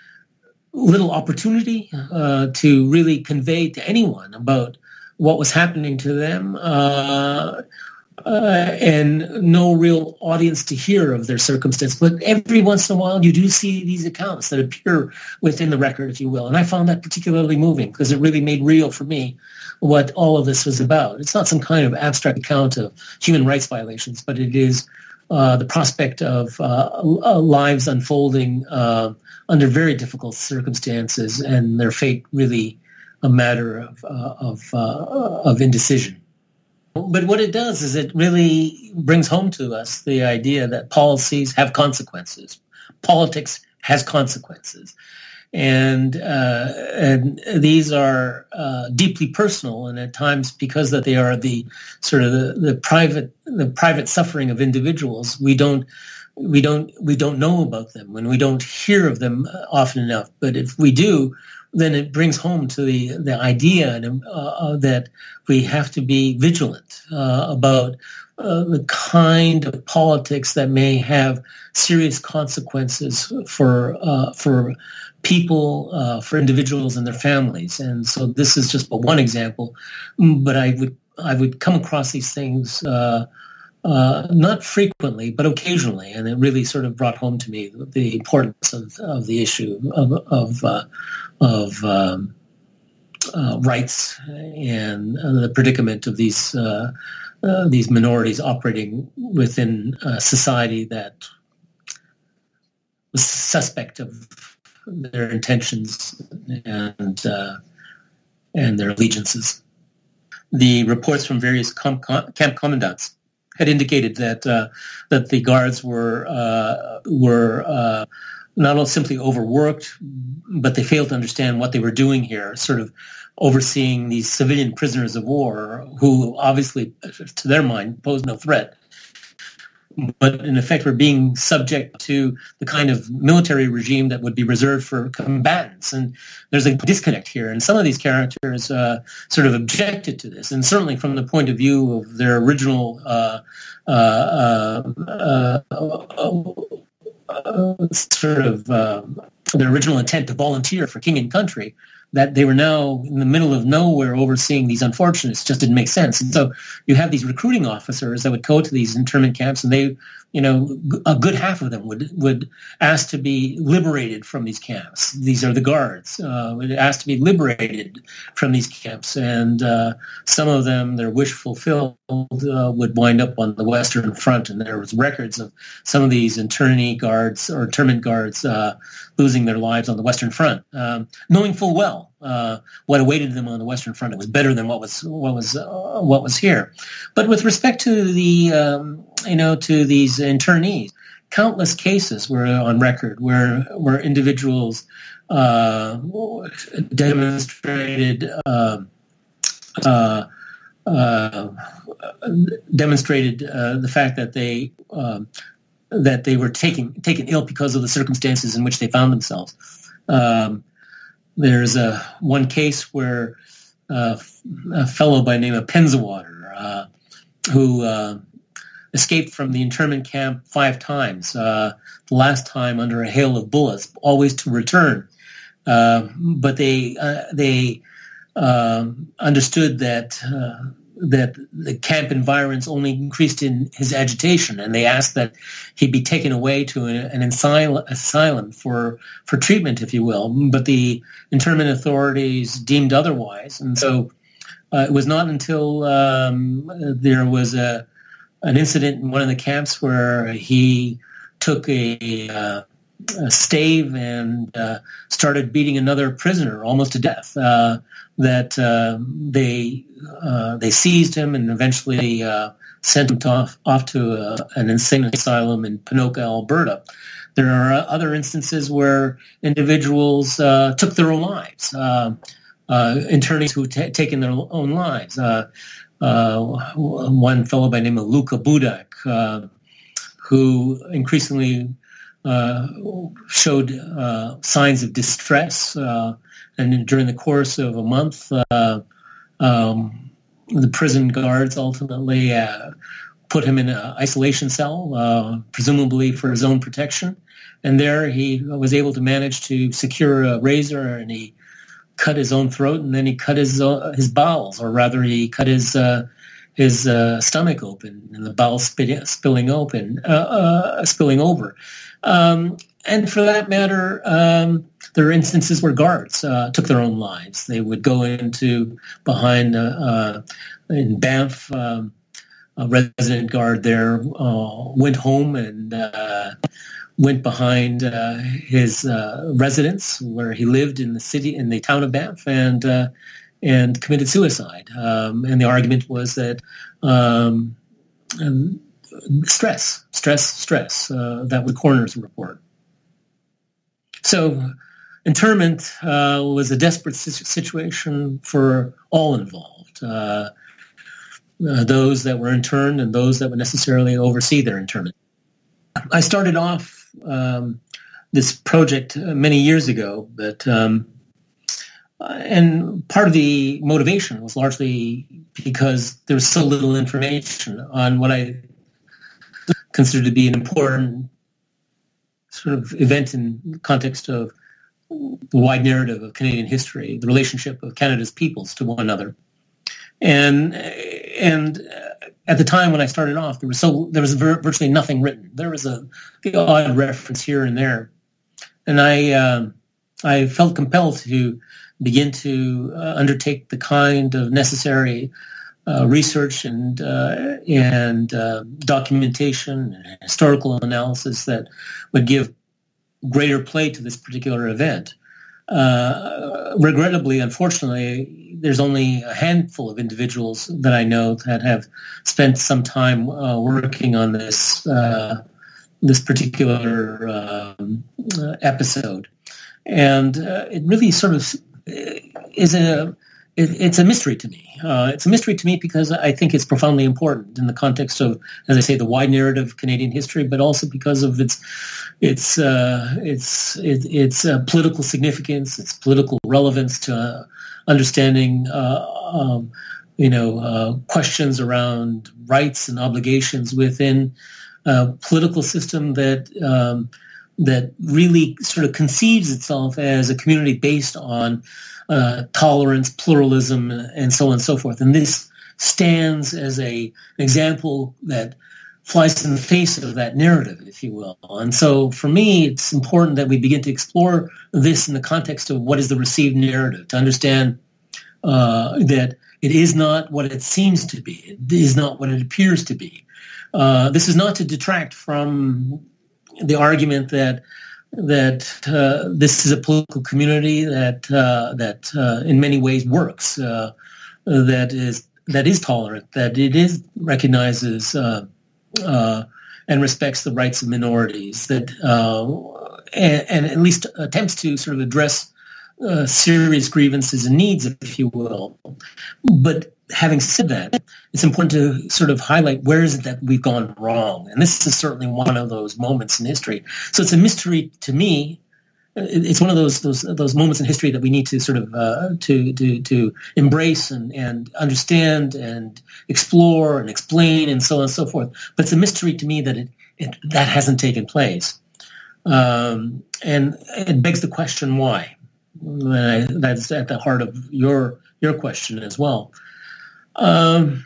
little opportunity uh, to really convey to anyone about what was happening to them, uh, uh, and no real audience to hear of their circumstance. But every once in a while, you do see these accounts that appear within the record, if you will. And I found that particularly moving because it really made real for me what all of this was about. It's not some kind of abstract account of human rights violations, but it is uh, the prospect of uh, lives unfolding uh, under very difficult circumstances, and their fate really a matter of uh, of uh, of indecision. But what it does is it really brings home to us the idea that policies have consequences. Politics has consequences, and uh, and these are uh, deeply personal, and at times because that they are the sort of the, the private the private suffering of individuals, we don't. We don't we don't know about them, and we don't hear of them often enough. But if we do, then it brings home to the the idea uh, that we have to be vigilant uh, about uh, the kind of politics that may have serious consequences for uh, for people, uh, for individuals and their families. And so this is just one example, but I would I would come across these things. Uh, Uh, not frequently, but occasionally, and it really sort of brought home to me the importance of, of the issue of of, uh, of um, uh, rights and uh, the predicament of these uh, uh, these minorities operating within a society that was suspect of their intentions and uh, and their allegiances. The reports from various camp, camp commandants had indicated that uh, that the guards were uh, were uh, not only simply overworked, but they failed to understand what they were doing here, sort of overseeing these civilian prisoners of war who obviously, to their mind, posed no threat, but in effect were being subject to the kind of military regime that would be reserved for combatants. And there's a disconnect here. And some of these characters uh, sort of objected to this. And certainly from the point of view of their original uh, uh, uh, uh, sort of uh, their original intent to volunteer for king and country, that they were now in the middle of nowhere overseeing these unfortunates just didn't make sense. And so you have these recruiting officers that would go to these internment camps, and they, you know, a good half of them would would ask to be liberated from these camps. These are the guards. Uh, would ask to be liberated from these camps, and uh, some of them, their wish fulfilled, uh, would wind up on the Western Front. And there was records of some of these internee guards or internment guards uh, losing their lives on the Western Front, um, knowing full well uh, what awaited them on the Western Front. It was better than what was what was uh, what was here. But with respect to the um, you know to these internees, countless cases were on record where where individuals uh, demonstrated uh, uh, uh, demonstrated uh, the fact that they. Uh, that they were taken taken ill because of the circumstances in which they found themselves. Um, there's a one case where uh, a fellow by the name of Penzawater, uh, who uh, escaped from the internment camp five times, uh, the last time under a hail of bullets, always to return. Uh, but they uh, they uh, understood that uh, that the camp environs only increased in his agitation, and they asked that he be taken away to an, an asylum, asylum for for treatment, if you will. But the internment authorities deemed otherwise, and so uh, it was not until um, there was a an incident in one of the camps where he took a, uh, a stave and uh, started beating another prisoner almost to death. Uh, that uh, they uh, they seized him and eventually uh, sent him to off, off to uh, an insane asylum in Ponoka, Alberta. There are other instances where individuals uh, took their own lives. Uh, uh, internees who had taken their own lives. Uh, uh, one fellow by the name of Luka Budak, uh, who increasingly uh, showed uh, signs of distress, uh, and during the course of a month, uh, um, the prison guards ultimately uh, put him in an isolation cell, uh, presumably for his own protection. And there he was able to manage to secure a razor, and he cut his own throat, and then he cut his uh, his bowels, or rather he cut his uh, his uh, stomach open, and the bowels spit, spilling open, uh, uh, spilling over. Um, and for that matter, um, there are instances where guards uh, took their own lives. They would go into behind uh, uh, in Banff. Um, a resident guard there uh, went home and uh, went behind uh, his uh, residence where he lived in the city, in the town of Banff, and uh, and committed suicide. Um, and the argument was that um, um, stress, stress, stress. Uh, that was the coroner's report. So internment uh, was a desperate situation for all involved. Uh, Uh, those that were interned and those that would necessarily oversee their internment. I started off um, this project uh, many years ago, but um, and part of the motivation was largely because there was so little information on what I consider to be an important sort of event in the context of the wide narrative of Canadian history, the relationship of Canada's peoples to one another. And and at the time when I started off, there was so there was virtually nothing written. There was a the odd reference here and there, and I uh, I felt compelled to begin to uh, undertake the kind of necessary uh, research and uh, and uh, documentation and historical analysis that would give greater play to this particular event. Uh, regrettably, unfortunately, there's only a handful of individuals that I know that have spent some time uh, working on this uh, this particular um, uh, episode, and uh, it really sort of is a it, it's a mystery to me. Uh, it's a mystery to me because I think it's profoundly important in the context of, as I say, the wide narrative of Canadian history, but also because of its its uh, its it, its uh, political significance, its political relevance to uh, understanding, uh, um, you know, uh, questions around rights and obligations within a political system that um, that really sort of conceives itself as a community based on uh, tolerance, pluralism, and so on and so forth. And this stands as a an example that flies in the face of that narrative, if you will. And so for me, it's important that we begin to explore this in the context of what is the received narrative, to understand uh, that it is not what it seems to be. It is not what it appears to be. Uh, this is not to detract from the argument that that uh, this is a political community that uh, that uh, in many ways works, uh, that is that is tolerant, that it is recognizes uh, uh, and respects the rights of minorities, that uh, and, and at least attempts to sort of address uh, serious grievances and needs, if you will. But having said that, it's important to sort of highlight where is it that we've gone wrong. And this is certainly one of those moments in history. So it's a mystery to me. It's one of those those those moments in history that we need to sort of uh, to to to embrace and, and understand and explore and explain and so on and so forth. But it's a mystery to me that it, it that hasn't taken place, um, and it begs the question why. And I, that's at the heart of your your question as well. Um,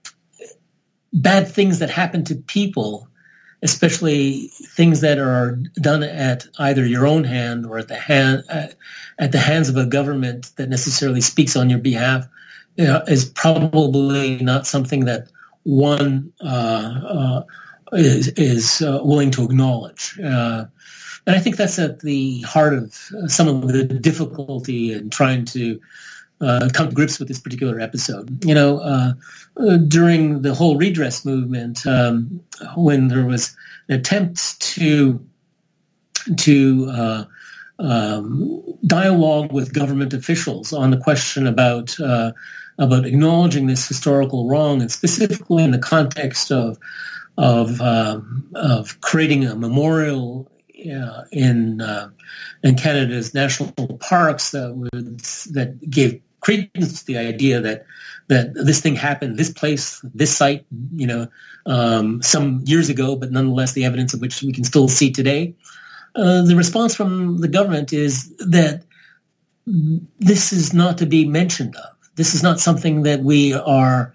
bad things that happen to people, especially things that are done at either your own hand or at the hand uh, at the hands of a government that necessarily speaks on your behalf, you know, is probably not something that one uh, uh, is, is uh, willing to acknowledge. Uh, and I think that's at the heart of some of the difficulty in trying to Uh, come to grips with this particular episode. You know, uh, uh, during the whole redress movement, um, when there was an attempt to to uh, um, dialogue with government officials on the question about uh, about acknowledging this historical wrong, and specifically in the context of of um, of creating a memorial uh, in uh, in Canada's national parks that would that gave credence to the idea that that this thing happened, this place, this site, you know, um, some years ago, but nonetheless the evidence of which we can still see today. Uh, the response from the government is that this is not to be mentioned of. This is not something that we are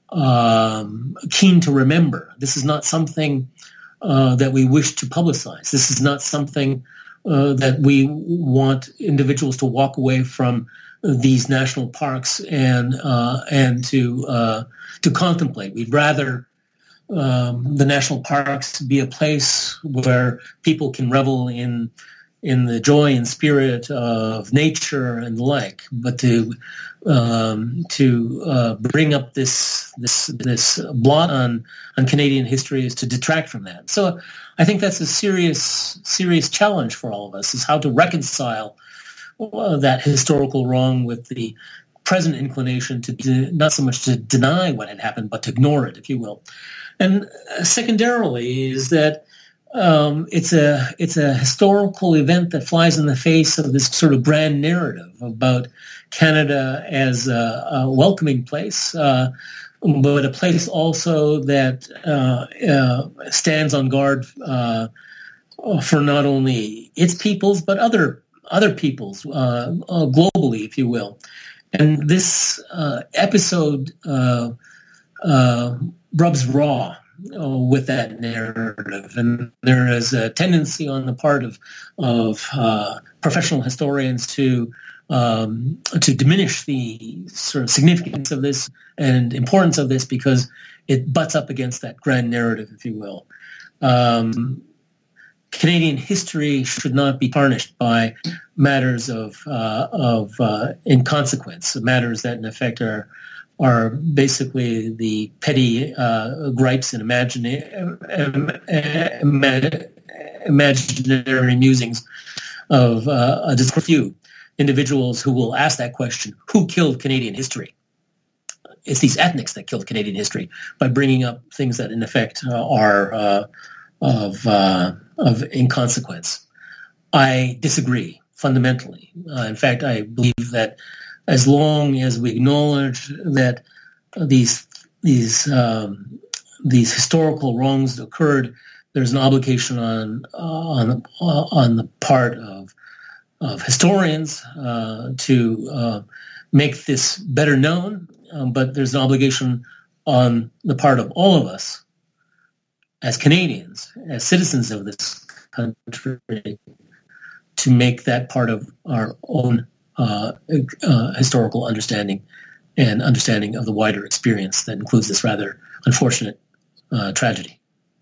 um, keen to remember. This is not something uh, that we wish to publicize. This is not something uh, that we want individuals to walk away from these national parks and uh, and to uh, to contemplate. We'd rather um, the national parks be a place where people can revel in in the joy and spirit of nature and the like, but to um, to uh, bring up this this this blot on on Canadian history is to detract from that. So I think that's a serious serious challenge for all of us: is how to reconcile Uh, that historical wrong with the present inclination to de- not so much to deny what had happened, but to ignore it, if you will. And uh, secondarily is that um, it's a it's a historical event that flies in the face of this sort of grand narrative about Canada as a, a welcoming place, uh, but a place also that uh, uh, stands on guard uh, for not only its peoples but other other peoples uh, uh, globally, if you will. And this uh, episode uh, uh, rubs raw uh, with that narrative. And there is a tendency on the part of, of uh, professional historians to um, to diminish the sort of significance of this and importance of this because it butts up against that grand narrative, if you will. Um, Canadian history should not be tarnished by matters of uh, of uh, inconsequence, matters that in effect are are basically the petty uh, gripes and imagina- ima- imaginary musings of uh, a discrete few individuals who will ask that question: who killed Canadian history? It's these ethnics that killed Canadian history by bringing up things that in effect uh, are uh, of uh, of inconsequence. I disagree fundamentally. Uh, in fact, I believe that as long as we acknowledge that uh, these these um, these historical wrongs occurred, there's an obligation on uh, on the, uh, on the part of of historians uh, to uh, make this better known. Um, but there's an obligation on the part of all of us as Canadians, as citizens of this country, to make that part of our own uh, uh, historical understanding and understanding of the wider experience that includes this rather unfortunate uh, tragedy.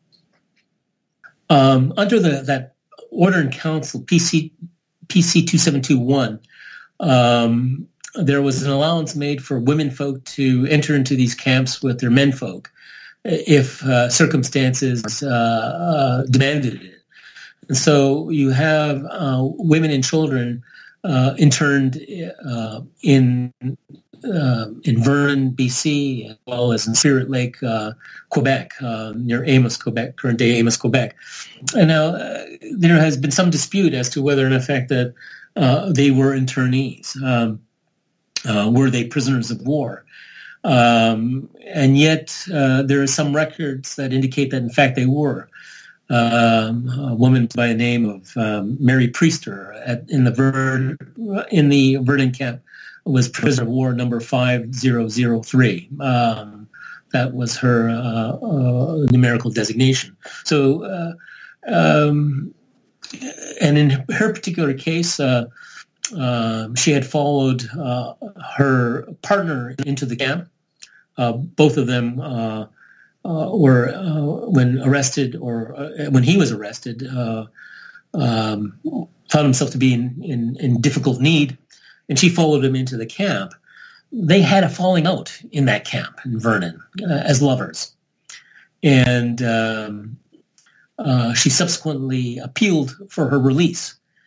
Um, under the, that Order in Council, P C P C two seven two one, um, there was an allowance made for women folk to enter into these camps with their men folk if uh, circumstances uh, uh, demanded it. And so you have uh, women and children uh, interned uh, in uh, in Vernon, B C, as well as in Spirit Lake, uh, Quebec, uh, near Amos, Quebec, current-day Amos, Quebec. And now uh, there has been some dispute as to whether, in effect, that uh, they were internees. Um, uh, were they prisoners of war? Um, and yet uh, there are some records that indicate that, in fact, they were. Um, a woman by the name of um, Mary Priester at, in the Ver, in the Vernon camp was prisoner of war number five zero zero three. Um, that was her uh, uh, numerical designation. So, uh, um, and in her particular case, uh, uh, she had followed uh, her partner into the camp. Uh, both of them uh, uh, were, uh, when arrested, or uh, when he was arrested, uh, um, found himself to be in, in, in difficult need, and she followed him into the camp. They had a falling out in that camp in Vernon uh, as lovers. And um, uh, she subsequently appealed for her release.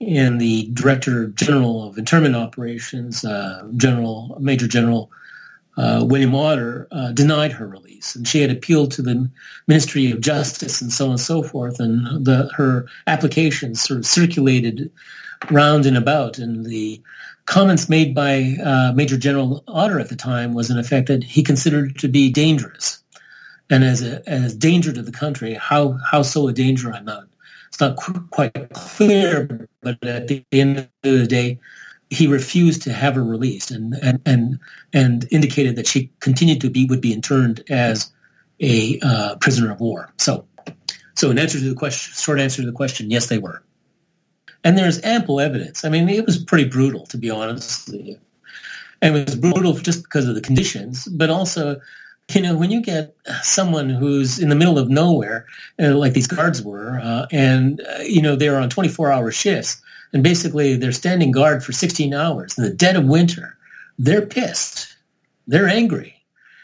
and the Director General of Internment Operations, uh, General Major General uh, William Otter, uh, denied her release, and she had appealed to the Ministry of Justice and so on and so forth, and the, her applications sort of circulated round and about, and the comments made by uh, Major General Otter at the time was in effect that he considered it to be dangerous, and as a as danger to the country. How how so a danger? I'm not. It's not qu- quite clear, but at the end of the day, he refused to have her released, and and and, and indicated that she continued to be would be interned as a uh, prisoner of war. So, so in answer to the question, short answer to the question, yes, they were. And there's ample evidence. I mean, it was pretty brutal, to be honest with you. And it was brutal just because of the conditions, but also, you know, when you get someone who's in the middle of nowhere, uh, like these guards were, uh, and, uh, you know, they're on twenty-four hour shifts, and basically they're standing guard for sixteen hours in the dead of winter, they're pissed. They're angry.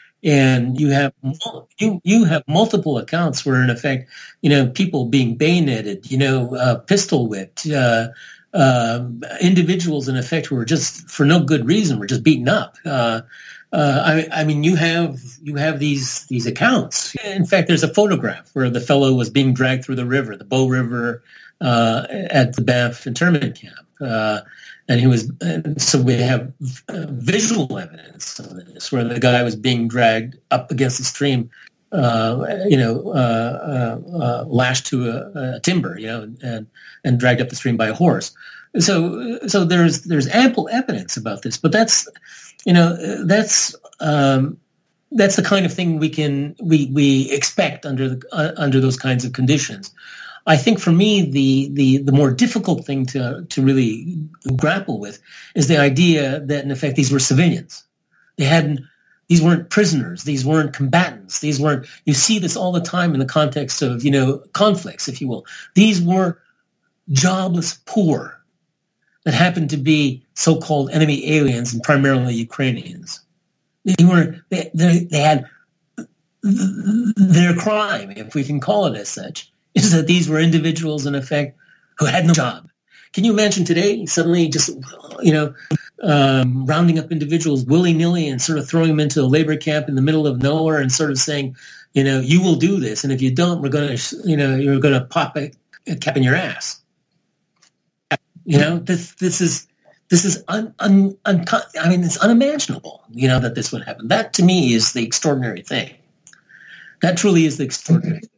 And you have you you have multiple accounts where, in effect, you know, people being bayoneted, you know, uh, pistol whipped, uh, uh, individuals, in effect, who were just for no good reason were just beaten up. Uh, uh, I, I mean, you have you have these these accounts. In fact, there's a photograph where the fellow was being dragged through the river, the Bow River, uh, at the Banff internment camp. Uh, And he was, and so we have uh, visual evidence of this, where the guy was being dragged up against the stream, uh, you know, uh, uh, uh, lashed to a, a timber, you know, and and dragged up the stream by a horse. So, so there's there's ample evidence about this, but that's, you know, that's um, that's the kind of thing we can we we expect under the uh, under those kinds of conditions. I think for me, the, the, the more difficult thing to, to really grapple with is the idea that, in effect, these were civilians. They hadn't, these weren't prisoners. These weren't combatants. These weren't, you see this all the time in the context of, you know, conflicts, if you will. These were jobless poor that happened to be so-called enemy aliens and primarily Ukrainians. They were, they, they, they had their crime, if we can call it as such, is that these were individuals, in effect, who had no job. Can you imagine today suddenly just, you know, um, rounding up individuals willy-nilly and sort of throwing them into a labor camp in the middle of nowhere and sort of saying, you know, you will do this, and if you don't, we're going to, you know, you're going to pop a, a cap in your ass. You know, this this is this is un, un, un I mean, it's unimaginable, you know, that this would happen. That to me is the extraordinary thing. That truly is the extraordinary thing.